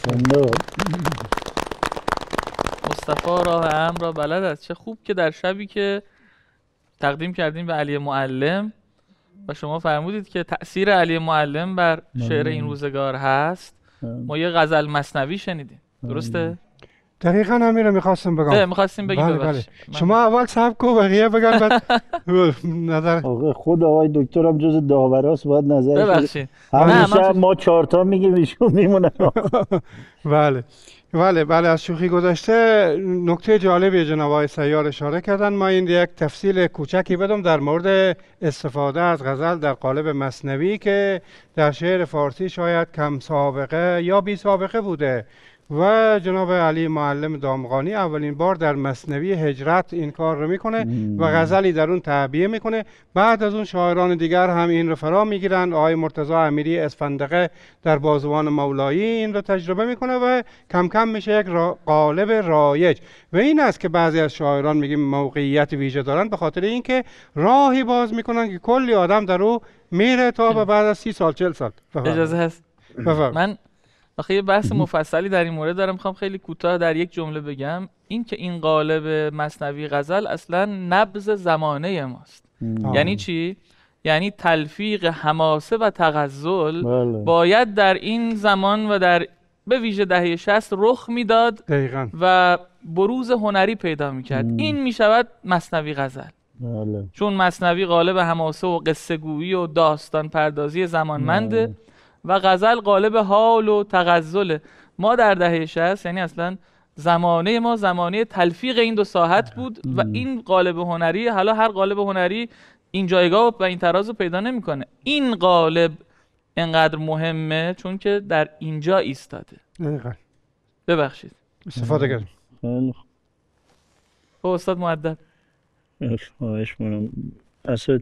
مصطفی راه امن را بلد است. چه خوب که در شبی که تقدیم کردیم به علی معلم و شما فرمودید که تأثیر علی معلم بر شعر این روزگار هست، ما یه غزل مثنوی شنیدیم. درسته؟ دقیقاً همین رو می‌خواستم بگم. می‌خواستیم بگیم. بله بله. شما اول صبر کو بقیه بگن بعد نظر. آقا خود آقای دکتر هم جز داوراست، باید نظرش. ببخشید. همیشه ما چهار تا میگیم ایشون میمونه. بله. بله بله از شوخی گذشته نکته جالبی جناب آقای سیار اشاره کردن. ما این یک تفصیل کوچکی بدم در مورد استفاده از غزل در قالب مثنوی که در شعر فارسی شاید کم سابقه یا بی سابقه بوده و جناب علی معلم دامغانی اولین بار در مثنوی هجرت این کار رو میکنه و غزلی در اون تعبیه میکنه. بعد از اون شاعران دیگر هم این رو فرا میگیرن. آقای مرتضی امیری اسفندقه در بازوان مولایی این رو تجربه میکنه و کم کم میشه یک را قالب رایج و این است که بعضی از شاعران میگیم موقعیت ویژه دارن به خاطر اینکه راهی باز میکنن که کلی آدم در او میره تا به بعد از سی سال چل سال. اجازه هست من آخه یه بحث مفصلی در این مورد دارم، میخوام خیلی کوتاه در یک جمله بگم. این که این قالب مثنوی غزل اصلا نبض زمانه ماست. آه. یعنی چی؟ یعنی تلفیق حماسه و تغزل باید در این زمان و در به ویژه دهه شصت رخ میداد و بروز هنری پیدا میکرد. این میشود مثنوی غزل. بله. چون مثنوی قالب حماسه و قصه گویی و داستان پردازی زمانمنده و غزل قالب حال و تغزل. ما در دهه شصت یعنی اصلا زمانه ما زمانه تلفیق این دو ساحت بود و این قالب هنری، حالا هر قالب هنری این جایگاه و این تراز رو پیدا نمیکنه. این قالب اینقدر مهمه چون که در اینجا ایستاده. ببخشید استفاده کردم. خب استاد مؤدب خواهش می‌کنم. اسد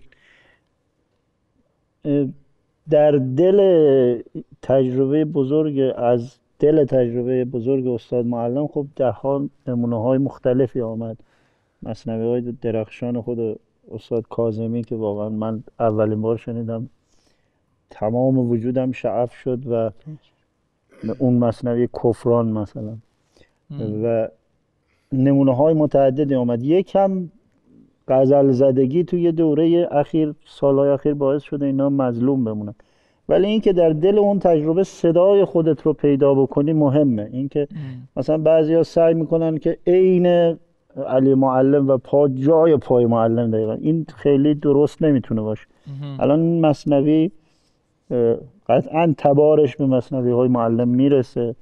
در دل تجربه بزرگ از دل تجربه بزرگ استاد معلم خب ده ها نمونه های مختلفی آمد. مثنوی های درخشان خود استاد کاظمی که واقعا من اولین بار شنیدم تمام وجودم شعف شد و اون مثنوی کفران مثلا ام. و نمونه های متعددی آمد. یکم غزل زدگی توی دوره اخیر سالهای اخیر باعث شده اینا مظلوم بمونن، ولی اینکه در دل اون تجربه صدای خودت رو پیدا بکنی مهمه. اینکه مثلا بعضیا سعی میکنن که عین علی معلم و پا جای پای معلم دقیقا، این خیلی درست نمیتونه باشه. الان این مثنوی قطعا تبارش به مثنوی های معلم میرسه،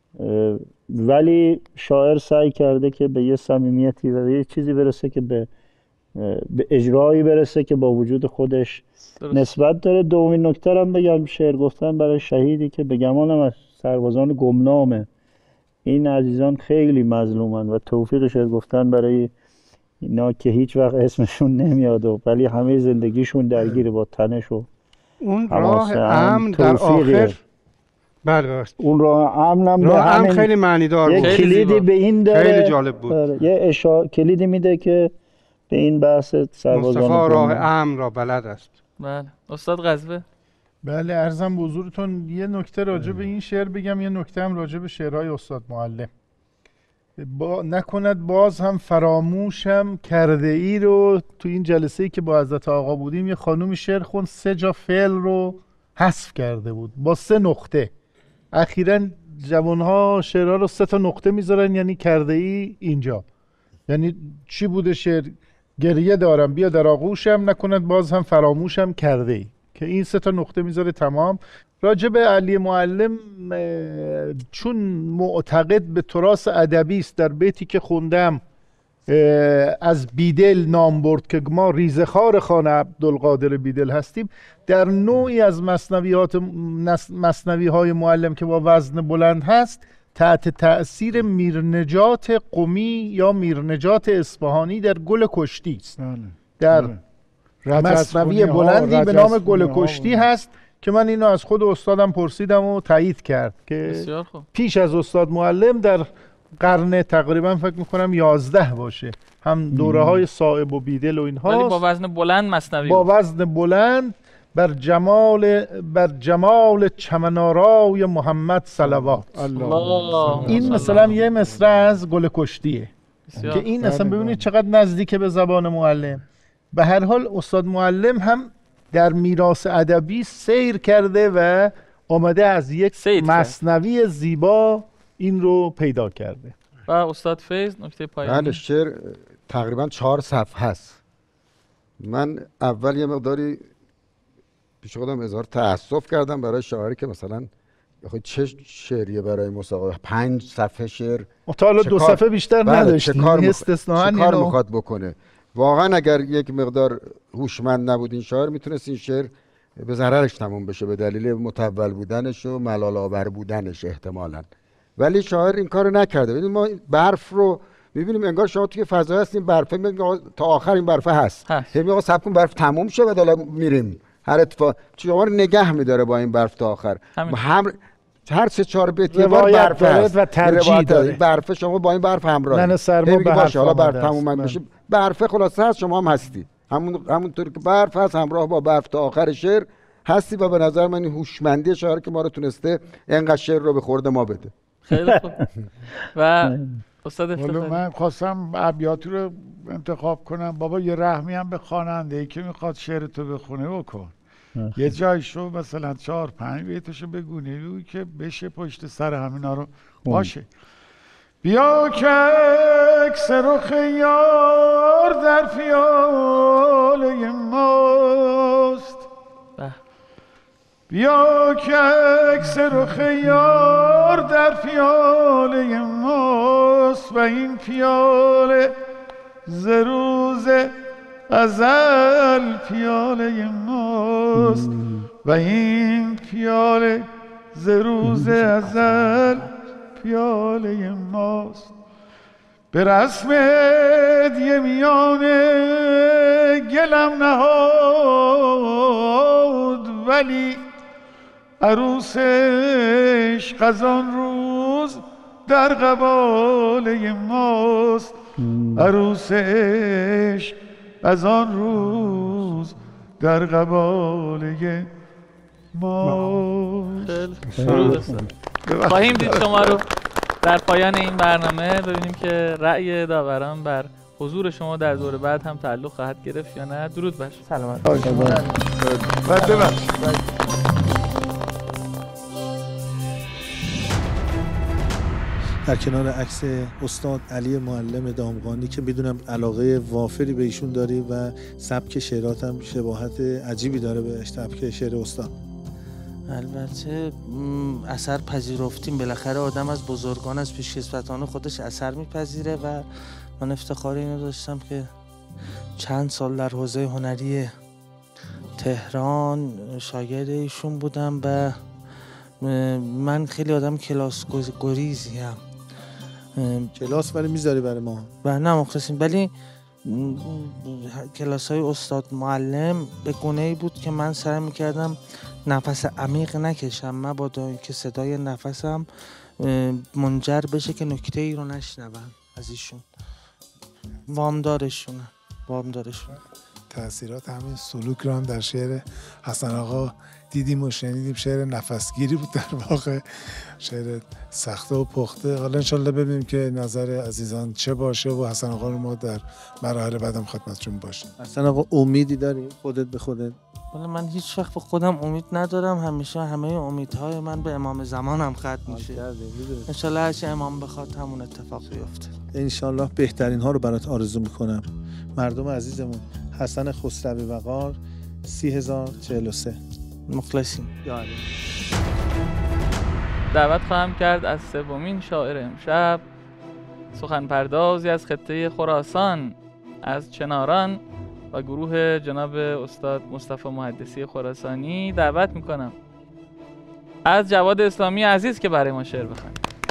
ولی شاعر سعی کرده که به یه صمیمیتی و به یه چیزی برسه که به به اجرایی برسه که با وجود خودش درست نسبت داره. دومین نکته هم بگم شعر گفتن برای شهیدی که به گمانم از سربازان گمنامه. این عزیزان خیلی مظلومن و توفیق شعر گفتن برای اینا که هیچ وقت اسمشون نمیاد ولی همه زندگیشون درگیر با تنش و اون راه امن در آخر. بله اون راه امن هم راه امن خیلی معنی دار بود. یه کلیدی به این داره، خیلی جالب بود. یه اشاره کلیدی میده که به این بحث سربازان مصطفی راه امن را بلد است. بله استاد غزوه. بله عرضم به حضورتون یه نکته راجع به این شعر بگم، یه نکته هم راجع به شعرهای استاد معلم. با نکند باز هم فراموشم کرده ای رو تو این جلسه‌ای که با حضرت آقا بودیم یه خانومی شعر خوند، سه جا فعل رو حذف کرده بود با سه نقطه. اخیراً جوانها شعرها رو سه تا نقطه میذارن، یعنی کرده ای اینجا. یعنی چی بوده شعر؟ گریه دارم بیا در آغوشم، نکند باز هم فراموشم کرده ای، که این سه تا نقطه میذاره تمام. راجب علی معلم چون معتقد به تراث ادبی است، در بیتی که خوندم از بیدل نام برد که ما ریزخوار خانه عبدالقادر بیدل هستیم، در نوعی از مثنویات مثنوی های معلم که با وزن بلند هست تحت تأثیر میرنجات قمی یا میرنجات اصفهانی در گل کشتی است. در مثنوی بلندی به نام گل کشتی هست که من اینو از خود استادم پرسیدم و تایید کرد که پیش از استاد معلم در قرن تقریبا فکر میکنم یازده باشه، هم دوره های صائب و بیدل و اینها، ولی با وزن بلند مثنوی با وزن بلند بر جمال بر جمال چمنارای محمد صلوات. این مثلا یه مصرع از گل کشتیه که این اصلا ببینید چقدر نزدیک به زبان معلم. به هر حال استاد معلم هم در میراث ادبی سیر کرده و آمده از یک مثنوی زیبا این رو پیدا کرده. و استاد فیض نکته پایانی. بله، شعر تقریبا چهار صفحه هست. من اول یه مقداری پیش خودم اظهار تأسف کردم برای شاعری که مثلا بخواد چه شعریه برای مسابقه پنج صفحه شعر مطالعه دو صفحه بیشتر بله نداشتیم، چه کار, استثناء چه کار میخواد بکنه. واقعا اگر یک مقدار هوشمند نبود این شاعر میتونست این شعر به ضررش تموم بشه به دلیل متول بودنش و ملال آور بودنش احتمالاً، ولی شاعر این کارو نکرده. ببینید ما برف رو میبینیم انگار شما توی فضا هستیم، برفه میگه تا آخر این برفه هست، همین آقا صبر کن برف تموم شه و حالا میریم. هر اتفاق شما رو نگه میداره با این برف تا آخر. هم هر سه چهار بیت یه بار برف هست و ترجیح داره. برفه شما با این برف همراه. نه سرما به باشه حالا برف تموم بشه، برفه خلاصه هست، شما هم هستی. همون همونطور که برف هست همراه با برف تا آخر شعر هستی. و به نظر من این هوشمندی شاعر که ما رو تونسته اینقدر شعر رو به خورد ما بده. خیلی خوب. و استاد افتخاری من خواستم ابیاتی رو انتخاب کنم. بابا یه رحمی هم به خواننده ای که میخواد شعر تو بخونه بکن. یه جایشو مثلا چهار پنج بیتشو بگونه بگو که بشه پشت سر همینا رو باشه. بیا که عکس رخ یار در پیاله ماست، بیا که عکس رخ یار در پیاله ماست و این پیاله ز روز ازل پیاله ماست و این پیاله ز روز ازل پیاله ماست. به رسم هدیه میان گلم نهاد ولی عروسش از آن روز در قباله ماست. عروسش از آن روز در قباله ماست. خواهیم دید شما رو در پایان این برنامه، ببینیم که رأی داوران بر حضور شما در دور بعد هم تعلق خواهد گرفت یا نه. درود بر سلامت. بعد ببخشید در کنار عکس استاد علی معلم دامغانی که میدونم علاقه وافری به ایشون داری و سبک شعرات هم شباهت عجیبی داره به سبک شعر استاد. البته اثر پذیرفتیم، بالاخره آدم از بزرگان از پیشکسوتان خودش اثر میپذیره و من افتخار اینو داشتم که چند سال در حوزه هنری تهران شاگرد ایشون بودم و من خیلی آدم کلاس گریزی هم. کلاس ولی میذاری برای ما؟ و نه مختصیم، ولی کلاس های استاد معلم به گونه‌ای بود که من سعی میکردم نفس عمیق نکشم، من با که صدای نفسم منجر بشه که نکته ای رو نشنون از ایشون. وامدارشونه وامدارشون تأثیرات همین سلوک رو هم در شعر حسن آقا دیدیم و شنیدیم شعر نفسگیری بود در واقع، شعر سخته و پخته. حالا انشالله ببینیم که نظر عزیزان چه باشه و حسن آقا رو ما در مراحل بعدم خدمتشون باشیم. حسن آقا امیدی داری خودت به خودت؟ والا من هیچ وقت به خودم امید ندارم، همیشه همه امیدهای من به امام زمانم ختم میشه. انشالله هر چه امام بخواد همون اتفاق بیفته. انشالله بهترین ها رو برات آرزو میکنم. مردم عزیزمون، حسن خسروی وقار، سی هزار چهل و سه. مخلصیم. دعوت خواهم کرد از سومین شاعر امشب، سخن پردازی از خطه خراسان از چناران و گروه جناب استاد مصطفی محدثی خراسانی دعوت میکنم از جواد اسلامی عزیز که برای ما شعر بخونه.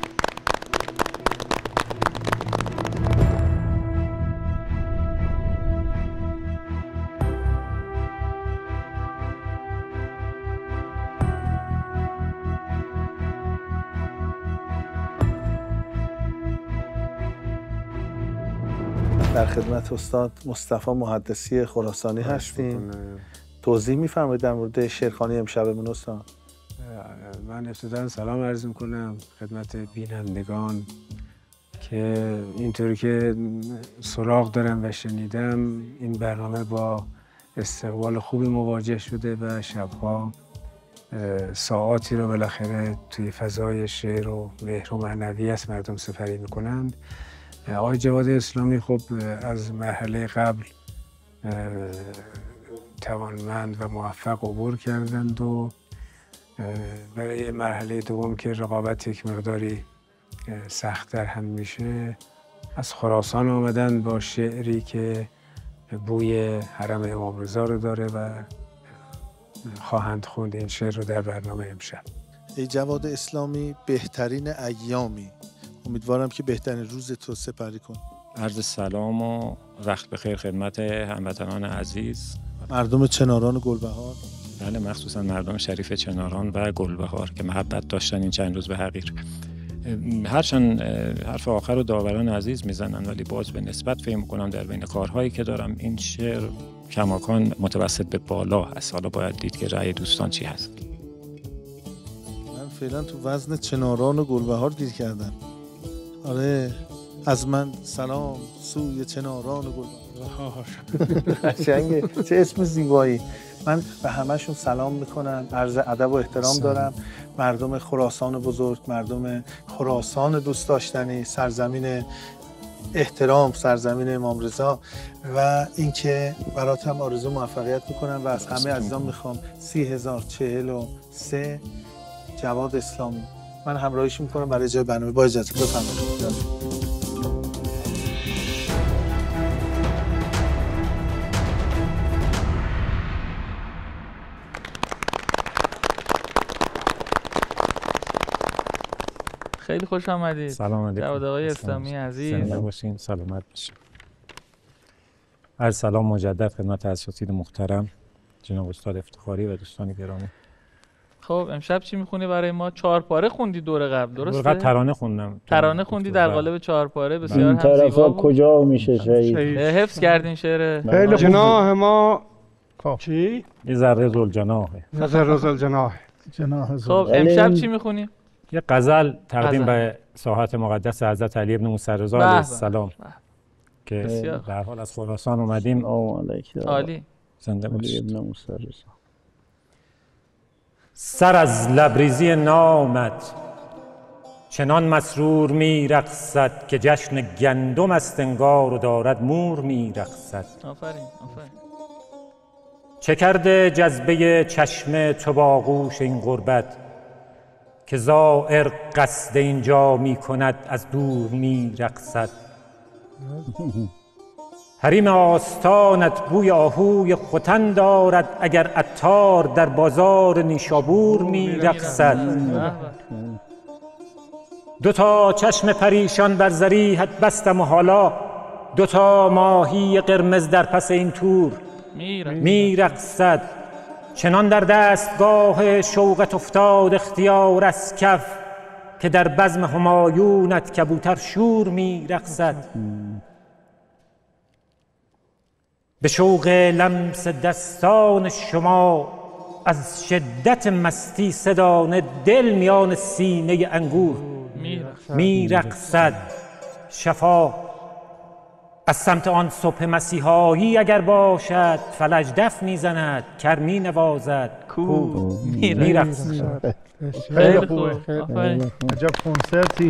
در خدمت استاد مصطفی محدثی خراسانی هستیم. توضیح می‌فرمایید در مورد شعرخوانی امشبمون استاد؟ من ابتداً سلام عرض می‌کنم خدمت بینندگان که اینطوری که سراغ دارم و شنیدم این برنامه با استقبال خوبی مواجه شده و شب‌ها ساعاتی رو بالاخره توی فضای شعر و مهر و معنویت مردم سپری می‌کنند. آقای جواد اسلامی خب از مرحله قبل توانمند و موفق عبور کردند و برای مرحله دوم که رقابت یک مقداری سخت‌تر هم میشه از خراسان آمدن با شعری که بوی حرم امام رضا رو داره و خواهند خوند این شعر رو در برنامه امشب. ای جواد اسلامی، بهترین ایامی، امیدوارم که بهترین روز تو سپری کن. عرض سلام و وقت بخیر خدمت هموطنان عزیز، مردم چناران و گلبهار. بله، مخصوصا مردم شریف چناران و گلبهار که محبت داشتن این چند روز به حقیر. هرچند حرف آخر رو داوران عزیز میزنن ولی باز به نسبت فکر می‌کنم در بین کارهایی که دارم این شعر کماکان متوسط به بالا هست. حالا باید دید که رأی دوستان چی هست. من فعلا تو وزن چناران و گلبهار گیر کردم. آره، از من سلام سوی چناران و گلبهار. قشنگه، چه اسم زیبایی. من به همه‌شون سلام میکنم، عرض ادب و احترام سلام. دارم. مردم خراسان بزرگ، مردم خراسان دوست داشتنی، سرزمین احترام، سرزمین امام رضا، و اینکه براتم آرزو موفقیت میکنم و از همه عزیزان میخوام سی هزار چهل و سه جواد اسلامی. من همراهیش میکنم برای اجرای برنامه. با اجازه بفرمایید. خیلی خوش آمدید. سلام علیکم. جواد آقای اسلامی عزیز. زنده باشین، سلامت باشین. عرض سلام مجدد خدمت اساتید محترم جناب استاد افتخاری و دوستان گرامی. خب امشب چی میخونی برای ما؟ چهار پاره خوندی دور قبل، درسته؟ دور قبل ترانه خوندم. ترانه خوندی در قالب چهار پاره، بسیار هم زیبا بود. کجا میشه شهید؟ حفظ کردین شعر. خیلی جناح ما چی؟ یه ذره ذوالجناح. یه ذره ذوالجناح. خب امشب چی میخونی؟ یه غزل تقدیم به ساحت مقدس حضرت علی ابن موسی رضا علیه السلام که در حال از خراسان اومدیم. عالی. زنده باشید. سر از لبریزی نامت چنان مسرور می رقصد که جشن گندم است انگار و دارد مور می رقصد. آفرین آفرین. چه کرده جذبه چشم تو با آغوش این غربت که زائر قصد اینجا می کند از دور می رقصد. حریم آستانت بوی آهوی ختن دارد اگر عطار در بازار نیشابور می رقصد. دو تا چشم پریشان بر ضریحت بستم و حالا دو تا ماهی قرمز در پس این تور می رقصد. چنان در دستگاه شوقت افتاد اختیار از کف که در بزم همایونت کبوتر شور می رقصد. به شوق لمس دستان شما از شدت مستی صدانه دل میان سینه انگور میرقصد. شفا از سمت آن صبح مسیحایی اگر باشد، فلج دف میزند، کر می نوازد، کو میرقصد. خیلی خوبه، عجب کنسرتی.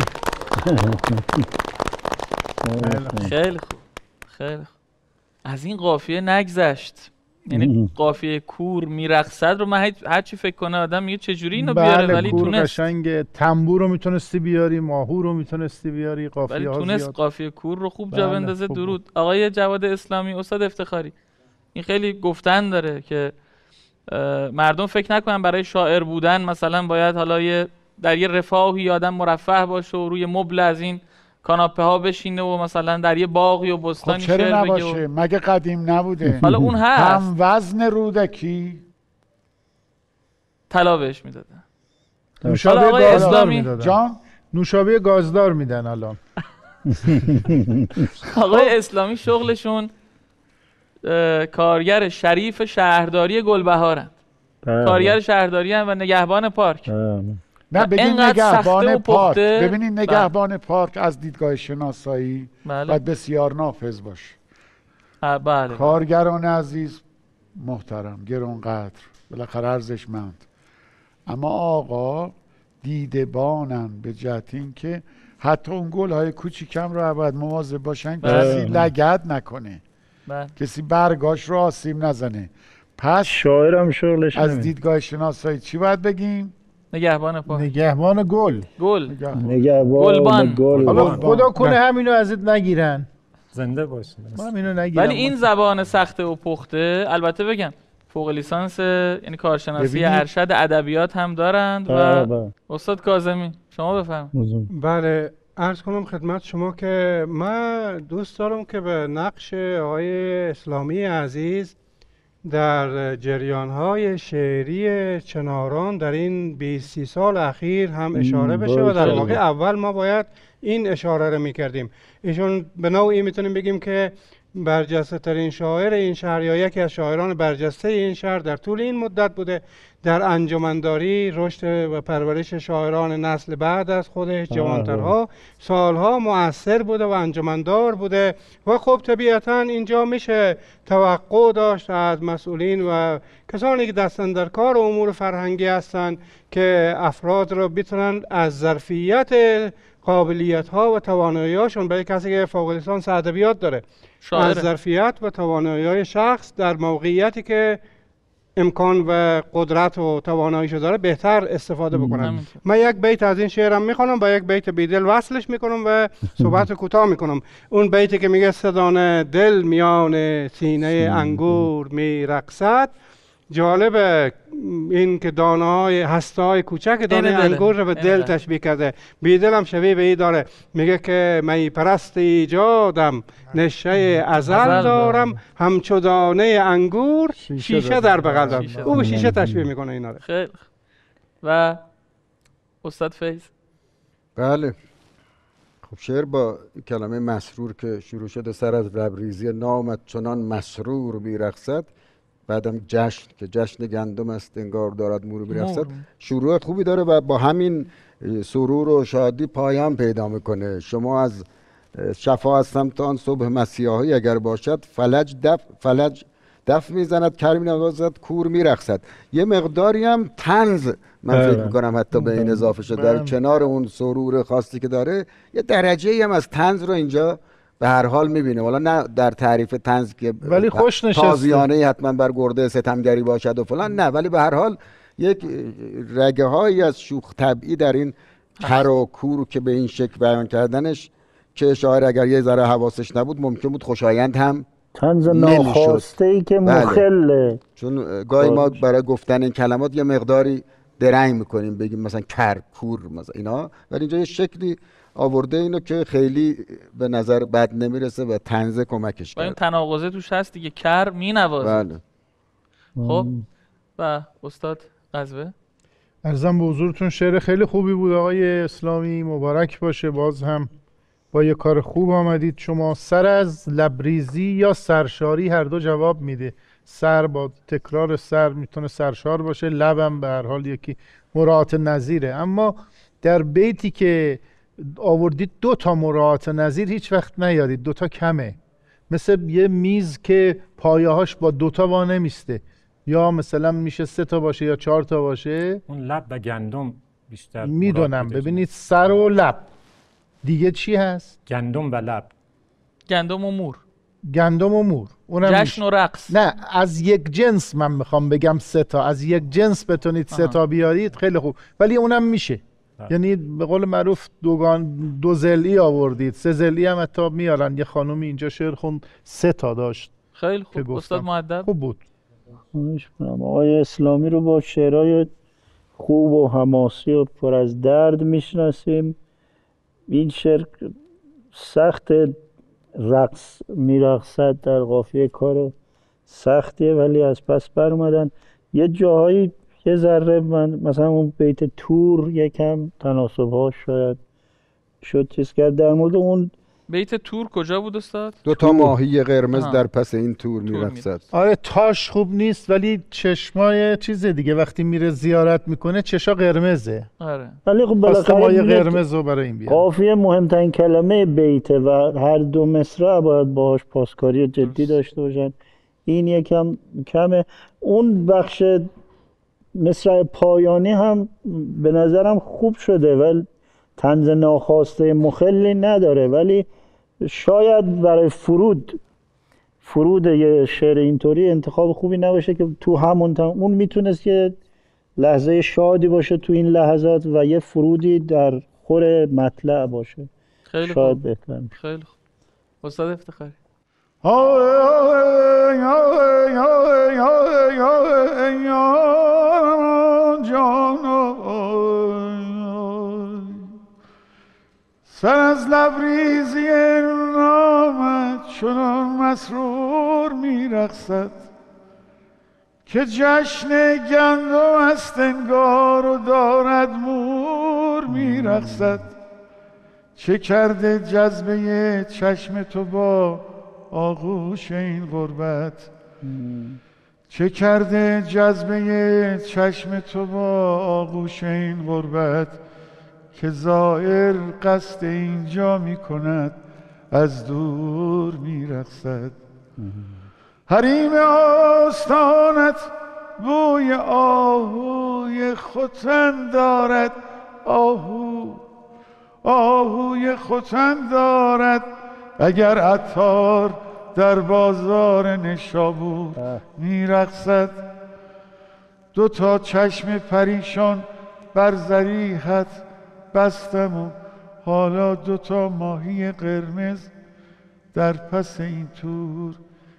خیلی خوب، خیلی خوب. از این قافیه نگذشت، یعنی قافیه کور میرقصد رو من هر چی فکر کنه آدم میگه چجوری اینو بیاره، ولی کور تونست. قشنگ. تنبور رو میتونستی بیاری، ماهور رو میتونستی بیاری، قافیه ولی ها تونست زیاد. قافیه کور رو خوب جا بندازه. درود آقای جواد اسلامی، استاد افتخاری. این خیلی گفتن داره که مردم فکر نکنن برای شاعر بودن مثلا باید حالا یه در یه رفاهی آدم مرفه باشه و روی مبل از این کاناپه ها بشینه و مثلا در یه باغی و بستانی خب شعر نباشه بگه و... مگه قدیم نبوده؟ حالا اون هست. هم وزن رودکی طلا بهش میدادن. نوشابه گازدار میدادن. جان نوشابه گازدار میدن الان. آقای اسلامی شغلشون کارگر شریف شهرداری گلبهارن. کارگر شهرداری هم و نگهبان پارک. نه بگین نگهبان پارک. ببینید نگهبان پارک از دیدگاه شناسایی بله. باید بسیار نافذ باشه. بله. کارگران عزیز محترم، گرانقدر، بالاخره ارزشمند، اما آقا دیدبانن به جهت این که حتی اون گل‌های کوچیکم رو باید مواظب باشن کسی لگد نکنه، بله. کسی برگاش رو آسیب نزنه. پس شاعرم شغلش از دیدگاه شناسایی چی باید بگیم؟ نگهبان پارک. نگهبان گل. گل. نگهبان گل. حالا خدا کنه همینو ازت نگیرن. زنده باشه. من اینو نگیرم. ولی این زبان سخته و پخته، البته بگم فوق لیسانس یعنی کارشناسی ارشد ادبیات هم دارند. و استاد کاظمی شما بفرمایید. بله عرض کنم خدمت شما که من دوست دارم که به نقش آقای اسلامی عزیز در جریان‌های شعری چناران در این بیست سال اخیر هم اشاره بشه و در واقع اول ما باید این اشاره رو می‌کردیم. ایشون به نوعی میتونیم بگیم که برجسته ترین شاعر این شهر یا یکی از شاعران برجسته این شهر در طول این مدت بوده. در انجمنداری رشد و پرورش شاعران نسل بعد از خودش جوانترها سالها مؤثر بوده و انجمندار بوده و خب طبیعتا اینجا میشه توقع داشت از مسئولین و کسانی که دستن در کار امور فرهنگی هستند که افراد رو بتونن از ظرفیت قابلیت ها و توانایی هاشون، برای کسی که فوق لیسانس ادبیات داره، شاعره. از ظرفیت و توانایی های شخص در موقعیتی که امکان و قدرت و تواناییشو داره بهتر استفاده بکنم. من یک بیت از این شعرم میخونم با یک بیت بیدل وصلش میکنم و صحبت کوتاه میکنم. اون بیتی که میگه صدانه دل میان سینه انگور میرقصد، جالبه این که دانه های هسته های کوچک دانه انگور رو به دل تشبیه کرده. بیدل هم شبیه به این داره، میگه که می پرست ایجادم نشه ازل دارم، همچو دانه انگور شیشه در بغل دارم. او به شیشه تشبیه میکنه اینا رو. خیلی و استاد فیض. بله خب شعر با کلمه مسرور که شروع شده، سر از لبریزی نامت چنان مسرور بیرقصد، بعدم جشن که جشن گندم است انگار دارد مور بیرقصد، شروع خوبی داره و با همین سرور و شادی پایان پیدا میکنه. شما از شفا از سمت آن صبح مسیحایی اگر باشد، فلج دف فلج دف میزند، کر مینوازد، کور میرقصد. یه مقداری هم طنز من فکر میکنم حتی به این اضافه شده، در کنار اون سرور خاصی که داره یه درجه هم از طنز رو اینجا به هر حال میبینه. والا نه در تعریف طنز که ولی خوش نشسته تازیانه حتما بر گرده ستمگری باشد و فلان، نه، ولی به هر حال یک رگه هایی از شوخ طبعی در این کر و کور که به این شکل بیان کردنش، که شاعر اگر یه ذره حواسش نبود ممکن بود خوشایند هم طنز ناخواسته ای که مخله. بله. چون گاهی ما برای گفتن این کلمات یه مقداری درنگ میکنیم، بگیم مثلا کر کور مثلا اینا، ولی اینجا یه شکلی آورده اینو که خیلی به نظر بد نمیرسه و طنز کمکش کرده. این تناقضه توش هست دیگه، کر مینوازه. بله. خب و استاد غزوه. عرضم به حضورتون شعر خیلی خوبی بود آقای اسلامی، مبارک باشه. باز هم با یه کار خوب آمدید شما. سر از لبریزی یا سرشاری هر دو جواب میده. سر با تکرار سر میتونه سرشار باشه، لبم به هر حال یکی مراعات نظیره. اما در بیتی که آوردید دو تا مراعات نظیر هیچ وقت نیارید، دو تا کمه. مثل یه میز که پایه‌هاش با دو تا وا نمیسته، یا مثلا میشه سه تا باشه یا چهار تا باشه. اون لب و گندم بیشتر میدونم. ببینید سر و لب، دیگه چی هست؟ گندم و لب. گندم و مور. گندم و مور. اونم جشن و رقص. نه، از یک جنس من میخوام بگم سه تا، از یک جنس بتونید سه تا بیارید خیلی خوب، ولی اونم میشه. ها. یعنی به قول معروف دوگان دو ضلعی آوردید، سه ضلعی هم حتی میارن. یه خانومی اینجا شعر خوند سه تا داشت. خیلی خوب. استاد مؤدب خوب بود. آقای اسلامی رو با شعرهای خوب و حماسی و پر از درد میشناسیم. این شعر سخت، رقص میرقصد در قافیه کار سختیه، ولی از پس بر اومدن. یه جاهایی یه ذره من مثلا اون بیت تور یکم تناسب‌هاش شاید شد چیز کرد. در مورد اون بیت تور کجا بود استاد؟ دو تا ماهی قرمز آه. در پس این تور میرقصد. آره تاش خوب نیست، ولی چشمای چیز دیگه وقتی میره زیارت میکنه چشا قرمزه. آره. ولی خب بالاخره ماهی قرمز رو برای این بیاد. قافیه مهمترین کلمه بیته و هر دو مصرع باید باهاش پاسکاری جدی داشته باشن. این یکم کمه. اون بخش مصرع پایانی هم به نظرم خوب شده، ولی طنز ناخواسته مخلی نداره، ولی شاید برای فرود فرود یه شعر اینطوری انتخاب خوبی نباشه که تو همون تم... اون میتونست که لحظه شادی باشه تو این لحظات و یه فرودی در خور مطلع باشه. خیلی شاید خوب. بهتر. خیلی خوب. استاد افتخاری. سر از لبریزی نامت چنان مسرور میرقصد که جشن گندم است انگار و دارد مور میرقصد. چه کرده جذبه چشم تو با آغوش این غربت، چه کرده جذبه چشم تو با آغوش این غربت، که زائر قصد اینجا می کند از دور می رقصد. حریم آستانت بوی آهوی ختن دارد، آهو آهوی ختن دارد. اگر عطار در بازار نشابور می رقصد. دو تا چشم پریشان بر ذریحت بستم و حالا دو تا ماهی قرمز در پس این تور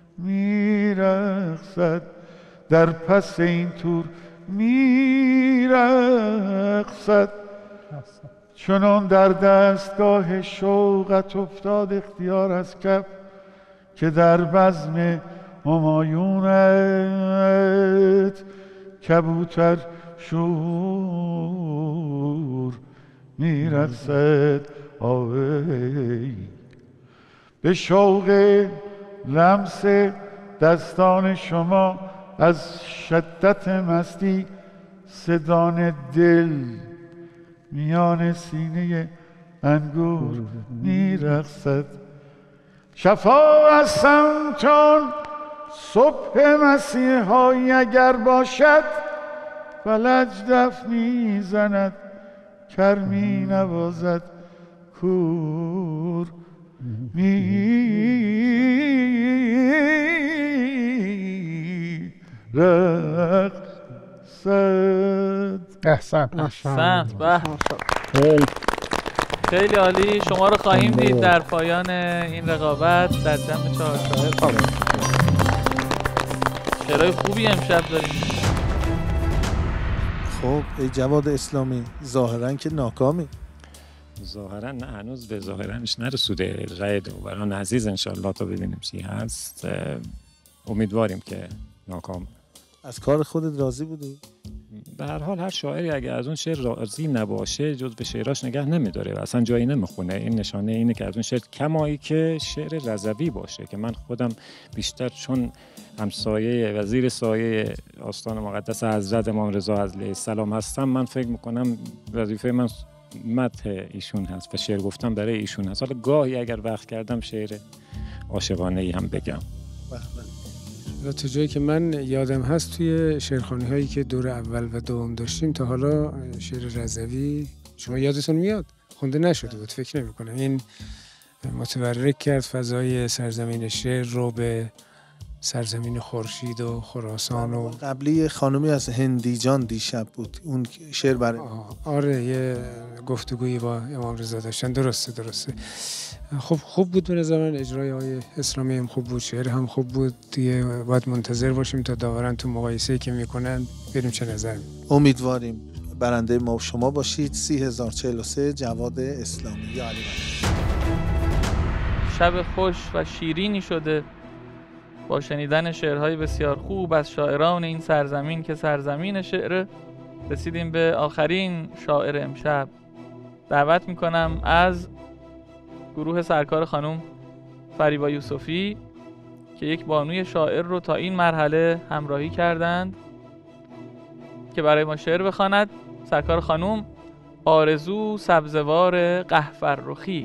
میرقصد، در پس این تور میرقصد. چنان در دستگاه شوقت افتاد اختیار از کف، که در بزم همایونت کبوتر شور میرقصد. آوی به شوق لمس دستان شما از شدت مستی صدان دل میان سینه انگور میرقصد. شفا هستم چون صبح مسیحایی اگر باشد، فلج دف میزند کر می نوازد کور می رقصد. احسن احسنت. به خیلی عالی. شما رو خواهیم دید در پایان این رقابت در جمع چهار شاهد. شعرهای خوبی امشب داریم. خب ای جواد اسلامی، ظاهرا که ناکامی. ظاهرا نه، هنوز به ظاهرنش نرسوده. قید و بران عزیز انشالله تا ببینیم چی هست. امیدواریم که ناکام از کار خودت راضی بودی؟ به هر حال هر شاعری اگه از اون شعر راضی نباشه جز به شعراش نگه نمیداره و اصلا جایی نمیخونه. این نشانه اینه که از اون شعر کمایی که شعر رضوی باشه که من خودم بیشتر چون همسایه وزیر سایه آستان مقدس حضرت امام رضا علیه السلام هستم، من فکر میکنم وظیفه من مدح ایشون هست و شعر گفتم برای ایشون هست. حالا گاهی اگر وقت کردم شعر عاشقانه ای هم بگم. و تا جایی که من یادم هست توی شعرخوانی هایی که دور اول و دوم داشتیم تا حالا شعر رضوی شما یادتون میاد خونده نشده بود. فکر نمی کنم این متبرک کرد فضای سرزمین شعر رو به سرزمین خورشید و خراسان. و قبلی خانمی از هندیجان دیشب بود اون شعر برای آره یه گفتگویی با امام رضا داشتن. درسته درسته خب خوب بود به نظر من. اجرای های اسلامی هم خوب بود، شعر هم خوب بود. دیگه باید منتظر باشیم تا داوران تو مقایسه‌ای که میکنن ببینیم چه نظر میدن. امیدواریم برنده ما و شما باشید. سی هزار و چهل و سه جواد اسلامی. یا علی شب خوش و شیرینی شده با شنیدن شعرهای بسیار خوب از شاعران این سرزمین که سرزمین شعره. رسیدیم به آخرین شاعر امشب. دعوت میکنم از گروه سرکار خانم فریبا یوسفی که یک بانوی شاعر رو تا این مرحله همراهی کردند که برای ما شعر بخواند. سرکار خانم آرزو سبزوار قهفررخی.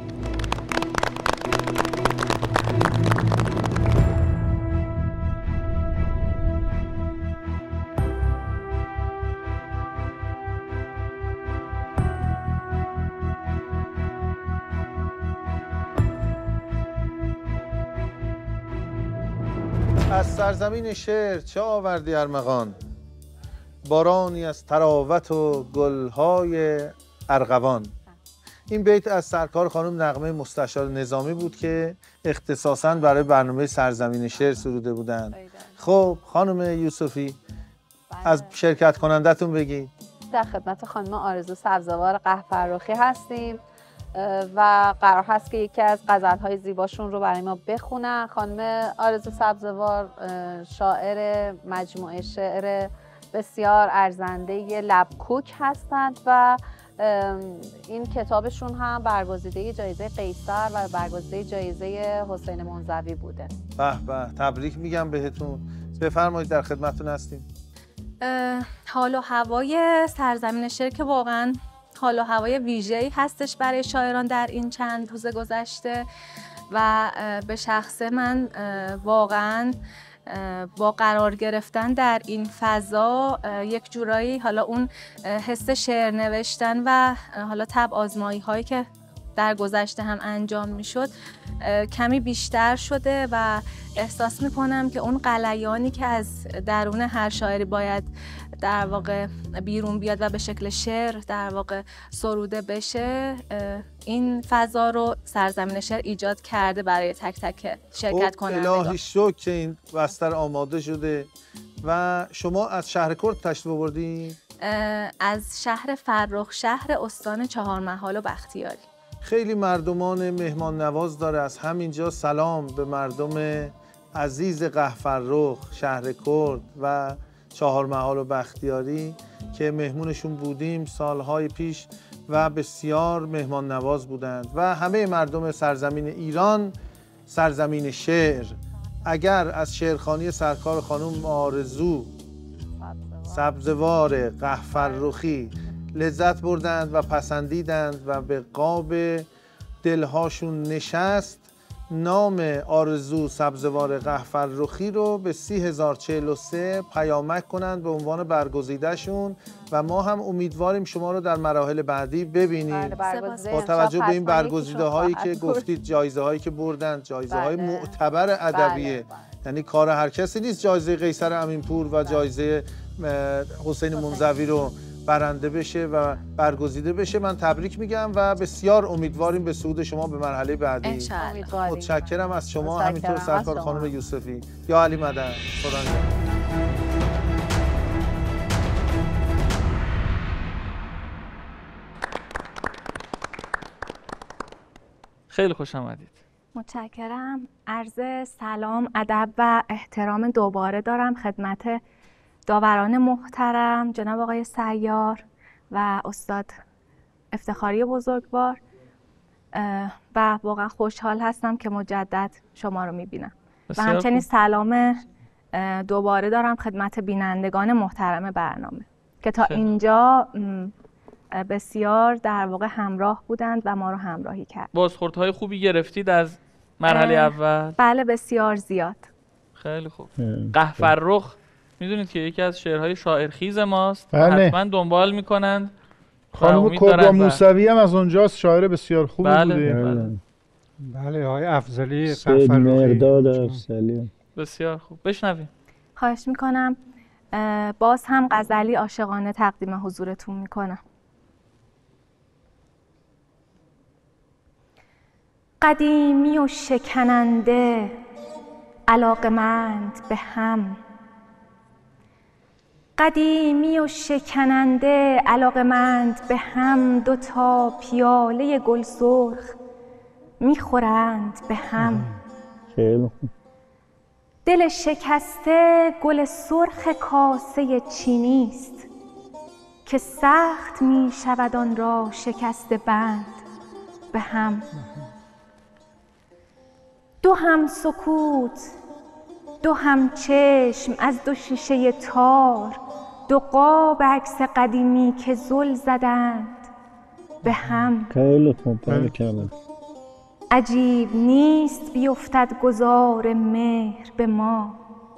از سرزمین شعر چه آوردی ارمغان، بارانی از تراوت و گلهای ارغوان. این بیت از سرکار خانم نغمه مستشار نظامی بود که اختصاصاً برای برنامه سرزمین شعر سروده بودند. خب خانم یوسفی از شرکت کنندتون بگی. در خدمت خانم آرزو سبزوار قهفررخی هستیم و قرار هست که یکی از غزل‌های زیباشون رو برای ما بخونن. خانم آرزو سبزوار شاعر مجموعه شعر بسیار ارزنده لبکوک هستند و این کتابشون هم برگزیده جایزه قیصر و برگزیده جایزه حسین منزوی بوده. به به تبریک میگم بهتون. بفرمایید در خدمتتون هستیم. حال و هوای سرزمین شعر که واقعا حال و هوای ویژه‌ای هستش برای شاعران در این چند روز گذشته و به شخص من واقعا با قرار گرفتن در این فضا یک جورایی حالا اون حس شعر نوشتن و حالا طبع آزمایی هایی که در گذشته هم انجام میشد کمی بیشتر شده و احساس میکنم که اون غلیانی که از درون هر شاعری باید در واقع بیرون بیاد و به شکل شعر در واقع سروده بشه، این فضا رو سرزمین شعر ایجاد کرده برای تک تک شرکت کنندگان. الهی شکر که این بستر آماده شده. و شما از شهر کرد تشریف آوردین؟ از شهر فرخ شهر استان چهارمحال و بختیاری. خیلی مردمان مهمان نواز داره. از همینجا سلام به مردم عزیز قهفررخ، شهر کرد و چهارمحال و بختیاری که مهمونشون بودیم سالهای پیش و بسیار مهمان نواز بودند و همه مردم سرزمین ایران، سرزمین شعر. اگر از شعرخوانی سرکار خانم آرزو سبزوار قهفررخی لذت بردند و پسندیدند و به قاب دلهاشون نشست، نام آرزو سبزوار قهفررخی رو به سی هزار و چهل و سه پیامک کنند به عنوان برگزیدهشون و ما هم امیدواریم شما رو در مراحل بعدی ببینیم. با توجه به این برگزیده هایی که گفتید، جایزه هایی که بردند، جایزه های معتبر ادبیه، یعنی کار هر کسی نیست جایزه قیصر امینپور و جایزه حسین منزوی رو برنده بشه و برگزیده بشه. من تبریک میگم و بسیار امیدواریم به صعود شما به مرحله بعدی. متشکرم از شما، همینطور سرکار خانم یوسفی. یا علی مدن. خدا نگهدار. خیلی خوش آمدید. متشکرم. عرض سلام، ادب و احترام دوباره دارم خدمت داوران محترم جناب آقای سیار و استاد افتخاری بزرگوار و واقعا خوشحال هستم که مجدد شما رو میبینم و همچنین سلام دوباره دارم خدمت بینندگان محترم برنامه که تا اینجا بسیار در واقع همراه بودند و ما رو همراهی کرد. بازخوردهای خوبی گرفتید از مرحله اول؟ بله بسیار زیاد. خیلی خوب. قهفررخ میدونید که یکی از شعرهای شاعرخیز ماست. بله. حتما دنبال میکنند. خانم کبرا موسوی هم از اونجاست، شاعر بسیار خوبی بله. بوده. بله. بله آقای افضلی سید مرداد افضلی. بسیار خوب. بشنویم. خواهش میکنم. باز هم غزلی عاشقانه تقدیم حضورتون میکنم. قدیمی و شکننده علاقمند به هم، قدیمی و شکننده علاقمند به هم، دو تا پیاله گل سرخ میخورند به هم. دل شکسته گل سرخ کاسه چینی است که سخت میشود آن را شکسته بند به هم. دو هم سکوت، دو هم چشم از دو شیشه تار، دو قاب عکس قدیمی که زل زدند به هم. خیلی خوب بارکالله. عجیب نیست بیفتد گذار مهر به ما،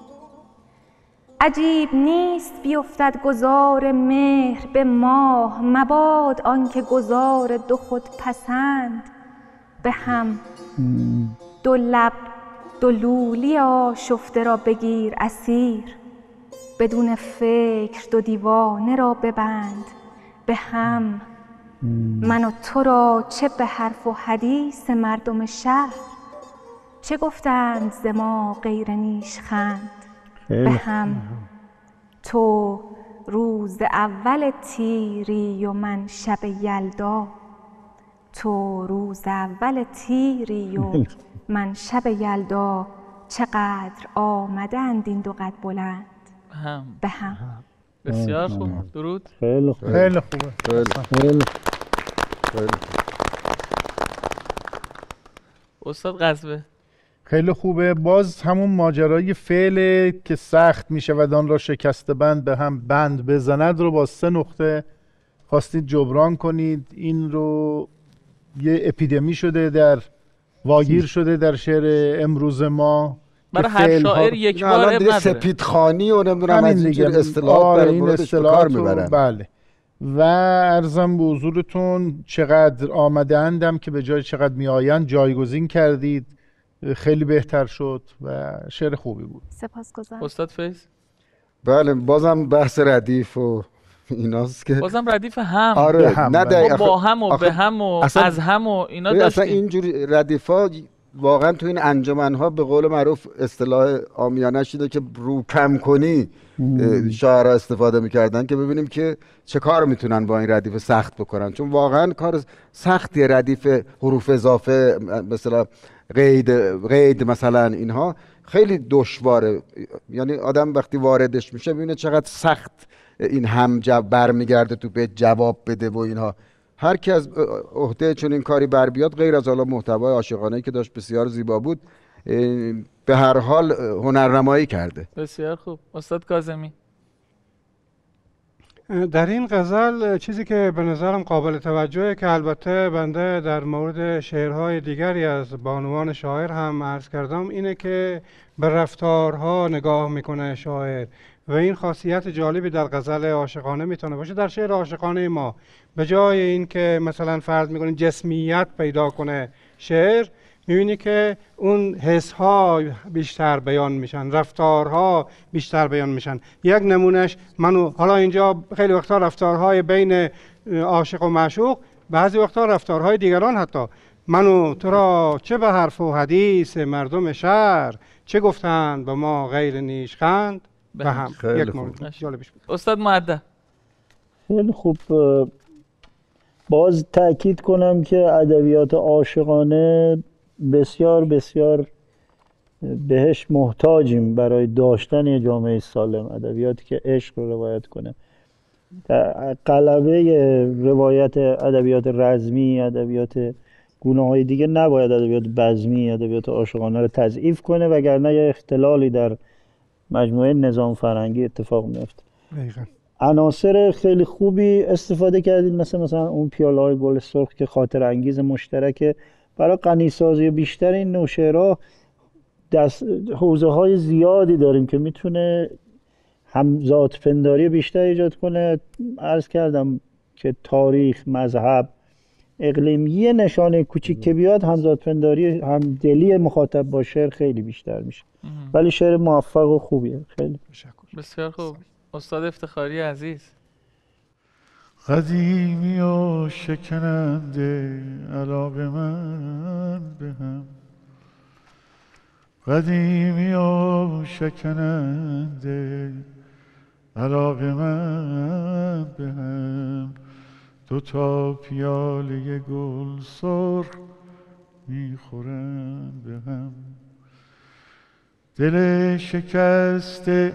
عجیب نیست بیفتد گذار مهر به ماه، مباد آنکه گذار دو خود پسند به هم. دو لب دو لولی آشفته را بگیر اسیر، بدون فکر دو دیوانه را ببند به هم. من و تو را چه به حرف و حدیث مردم شهر، چه گفتند ز ما غیر نیشخند به هم. تو روز اول تیری و من شب یلدا، تو روز اول تیری و من شب یلدا، چقدر آمدند این دو قد بلند هم. به هم. بسیار خوب. درود. خیلی خوب. خیلی خوبه. خیلی خوب. استاد غزوه. خیلی خوبه. باز همون ماجرای فعل که سخت میشه و آن را شکسته بند به هم بند بزند رو با سه نقطه خواستید جبران کنید. این رو یه اپیدمی شده، در واگیر شده در شعر امروز ما. برای هر شاعر یک بار اب نداره. سپیدخوانی و نمیدونم از اینجور اصطلاحات در موردش به کار میبرن. بله. و عرضم به حضورتون چقدر آمده اندم که به جای چقدر میآیند جایگزین کردید، خیلی بهتر شد و شعر خوبی بود. سپاسگزارم. استاد فیض. بله بازم بحث ردیف و ایناست که بازم ردیف هم. آره هم. نه با هم و به هم و از هم و اینا داشتیم. اصلا اینجوری ردیفا واقعا تو این انجمنها به قول معروف اصطلاح عامیانه شده که رو کم کنی شاعرها استفاده میکردن که ببینیم که چه کار میتونن با این ردیف سخت بکنن، چون واقعا کار سختی ردیف حروف اضافه مثلا قید قید مثلا اینها خیلی دشواره. یعنی آدم وقتی واردش میشه ببینه چقدر سخت این هم جواب برمیگرده تو به جواب بده و اینها. هر کی از عهده چون این کاری بر بیاد، غیر از حالا محتوای عاشقانه‌ای که داشت بسیار زیبا بود، به هر حال هنرنمایی کرده. بسیار خوب. استاد کاظمی. در این غزل چیزی که به نظرم قابل توجهه که البته بنده در مورد شعرهای دیگری از بانوان شاعر هم عرض کردم، اینه که به رفتارها نگاه میکنه شاعر و این خاصیت جالبی در غزل عاشقانه میتونه باشه. در شعر عاشقانه ما به جای این که مثلا فرض میکنیم جسمیت پیدا کنه شعر، میبینی که اون حس ها بیشتر بیان میشن، رفتارها بیشتر بیان میشن. یک نمونهش منو حالا اینجا خیلی وقتا رفتارهای بین عاشق و معشوق، بعضی وقتا رفتارهای دیگران، حتی منو تو را چه به حرف و حدیث مردم شهر، چه گفتند به ما غیر نیشخند به هم. یک مورد جالبش بود. استاد مؤدب. خیلی خوب. باز تأکید کنم که ادبیات عاشقانه بسیار بسیار بهش محتاجیم برای داشتن یه جامعه سالم. ادبیاتی که عشق رو روایت کنه. غلبه روایت ادبیات رزمی، ادبیات گونه‌های دیگه نباید ادبیات بزمی، ادبیات عاشقانه رو تضعیف کنه، وگرنه یه اختلالی در مجموعه نظام فرهنگی اتفاق میفته. عناصر خیلی خوبی استفاده کردید، مثل مثلا اون پیاله‌های گل سرخ که خاطر انگیز مشترک برای غنی‌سازی بیشتر این نوشهرها. دست حوزه های زیادی داریم که میتونه همزاد پنداری بیشتر ایجاد کنه. عرض کردم که تاریخ، مذهب، اقلیم، یه نشانه کوچیک که بیاد همزاد پنداری، همدلی مخاطب با شعر خیلی بیشتر میشه. ولی شعر موفق و خوبیه. خیلی بسیار خوب. استاد افتخاری عزیز. قدیمی و شکننده علاقه من به هم، قدیمی و شکننده علاقه من به هم، دو تا پیاله گل سرخ میخورن به هم. دل شکسته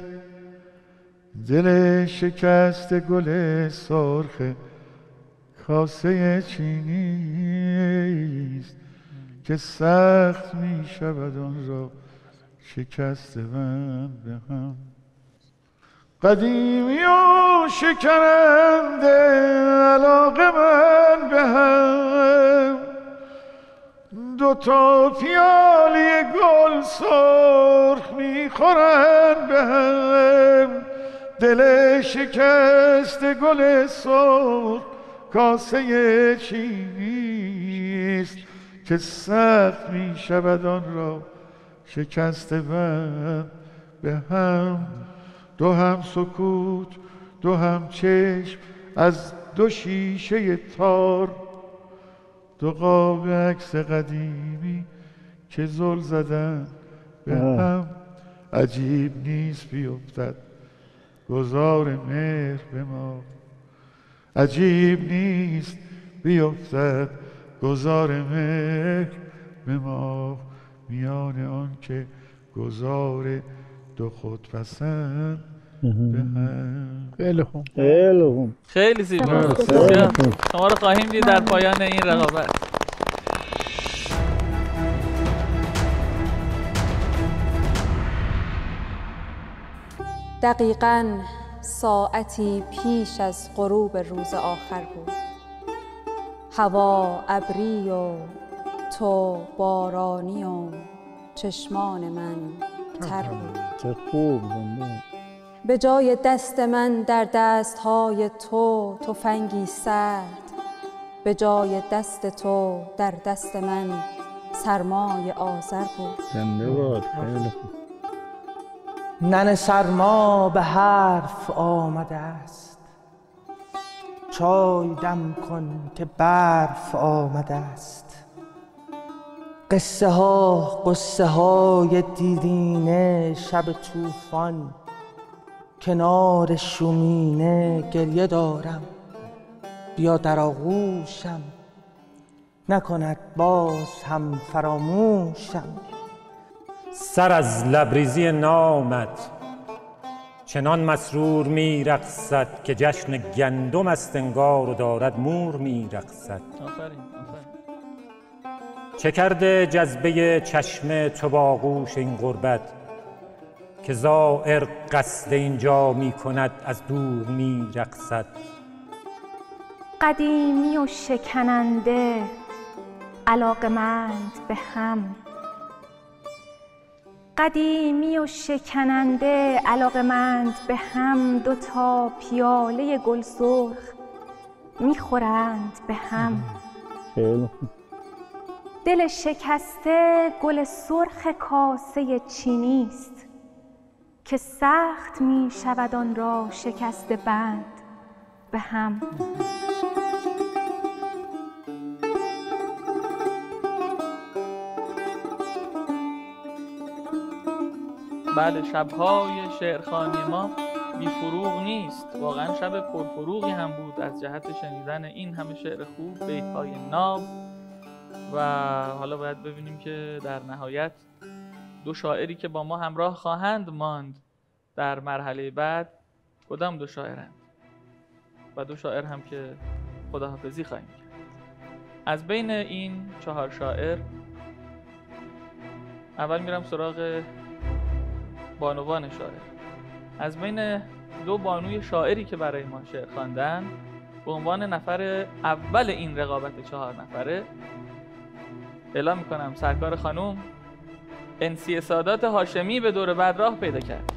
دل شکسته گل سرخ کاسه چینیست که سخت می شود آن را شکست من به هم. قدیمی و شکننده علاقه من به هم، دو تا پیاله گل سرخ میخورن به هم. دل شکست گل سرخ کاسه چینیست که سخت می شود آن را شکست من به هم. دو هم سکوت، دو هم چشم از دو شیشه تار، دو قاب عکس قدیمی که زل زدن به هم. عجیب نیست بیفتد گذار مهر به ما، عجیب نیست بیفتد گذار مهر به ما، میان آن که گذار دو خود پسند به هم. خیلی خوب، خیلی خوب، خیلی زیبا. شما رو خواهیم دید در پایان این رقابت. دقیقاً ساعتی پیش از غروب روز آخر بود. هوا ابری و تو بارانی و چشمان من تر بود. چه خوب. به جای دست من در دستهای تو تفنگی سرد، به جای دست تو در دست من سرمای آذر بود. زنده باد. خیلی خوب. نن سرما به حرف آمده است، چای دم کن که برف آمده است. قصه ها قصه های دیرینه شب طوفان، کنار شومینه گریه دارم. بیا در آغوشم، نکند باز هم فراموشم. سر از لبریزی نامت چنان مسرور می رقصد که جشن گندم است انگار و دارد مور می رقصد. چه کرده جذبه چشم تو با آغوش این غربت، که زائر قصد اینجا می کند از دور می رقصد. قدیمی و شکننده علاقمند به هم، قدیمی و شکننده علاقمند به هم. دو تا پیاله گل سرخ میخورند به هم. دل شکسته گل سرخ کاسه چینیست که سخت می شود آن را شکسته بند به هم. بله، شب‌های شعرخوانی ما بی فروغ نیست. واقعا شب پرفروغی هم بود از جهت شنیدن این همه شعر خوب، بیت‌های ناب. و حالا باید ببینیم که در نهایت دو شاعری که با ما همراه خواهند ماند در مرحله بعد کدام دو شاعرند و دو شاعر هم که خداحافظی خواهیم کرد. از بین این چهار شاعر اول میرم سراغ بانوان شاعر. از بین دو بانوی شاعری که برای ما شعر خواندن به عنوان نفر اول این رقابت چهار نفره اعلام میکنم سرکار خانوم انسی سادات هاشمی به دور بعد راه پیدا کرد.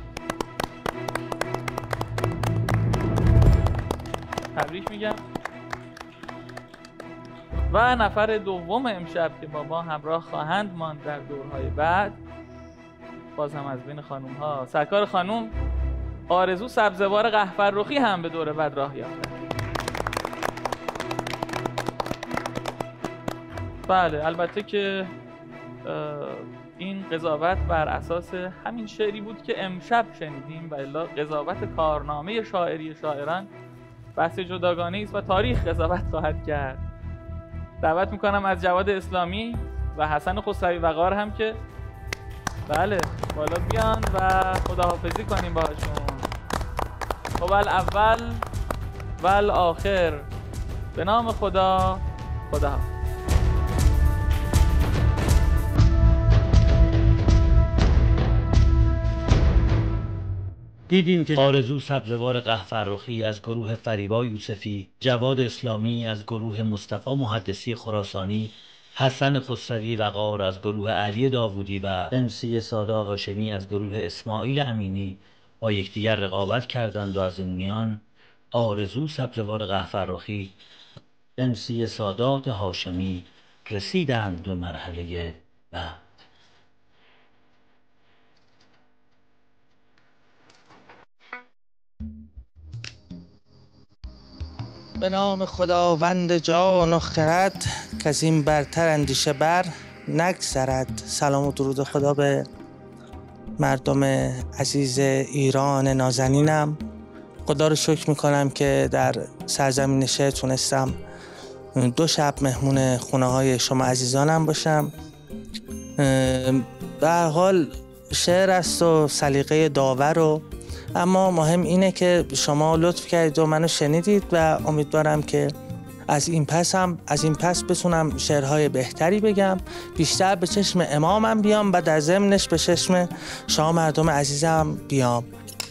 تبریک میگم. و نفر دوم امشب که با ما همراه خواهند ماند در دورهای بعد باز هم از بین خانوم ها سرکار خانوم آرزو سبزوار قهفررخی هم به دور بعد راه یافته. بله البته که این قضاوت بر اساس همین شعری بود که امشب شنیدیم و الا قضاوت کارنامه شاعری شاعران بحث جداگانه است و تاریخ قضاوت خواهد کرد. دعوت میکنم از جواد اسلامی و حسن خسروی وقار هم که بله بالا بیان و خداحافظی کنیم باهاشون. خب اول و آخر به نام خدا، خداحافظ. دیدیم که آرزو سبزوار قهفررخی از گروه فریبا یوسفی، جواد اسلامی از گروه مصطفی محدثی خراسانی، حسن خسروی وقار از گروه علی داوودی و انسی سادات هاشمی از گروه اسماعیل امینی با یکدیگر رقابت کردند و از این میان آرزو سبزوار قهفررخی، انسی سادات هاشمی رسیدند به مرحله بعد. به نام خداوند جان و خرد که از این برتر اندیشه بر نگذرد. سلام و درود خدا به مردم عزیز ایران نازنینم. خدا رو شکر میکنم که در سرزمین شعر تونستم دو شب مهمون خونه های شما عزیزانم باشم. به هر حال شعر است و سلیقه داور و اما مهم اینه که شما لطف کردید و منو شنیدید و امیدوارم که از این پس هم از این پس بتونم شعرهای بهتری بگم، بیشتر به چشم امامم بیام و در ضمنش به چشم شما مردم عزیزم بیام.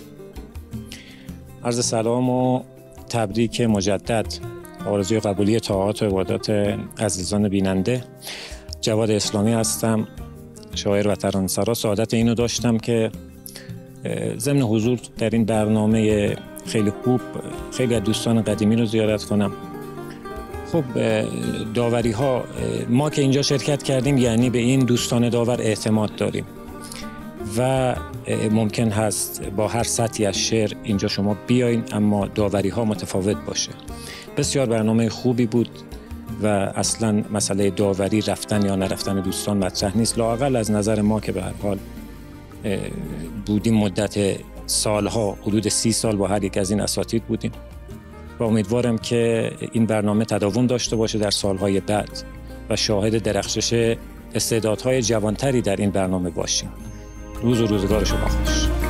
عرض سلام و تبریک مجدد. آرزوی قبولی طاعات و عبادات عزیزان بیننده. جواد اسلامی هستم، شاعر و ترانه‌سرا. سعادت اینو داشتم که ضمن حضور در این برنامه خیلی خوب خیلی از دوستان قدیمی رو زیارت کنم. خب داوری ها، ما که اینجا شرکت کردیم یعنی به این دوستان داور اعتماد داریم و ممکن هست با هر سطحی از شعر اینجا شما بیاین اما داوری ها متفاوت باشه. بسیار برنامه خوبی بود و اصلا مسئله داوری رفتن یا نرفتن دوستان مطرح نیست، لااقل از نظر ما که به هر حال بودیم مدت سالها، حدود سی سال با هر یک از این اساتید بودیم و امیدوارم که این برنامه تداوم داشته باشه در سالهای بعد و شاهد درخشش استعدادهای جوانتری در این برنامه باشیم. روز و روزگار شما خوش.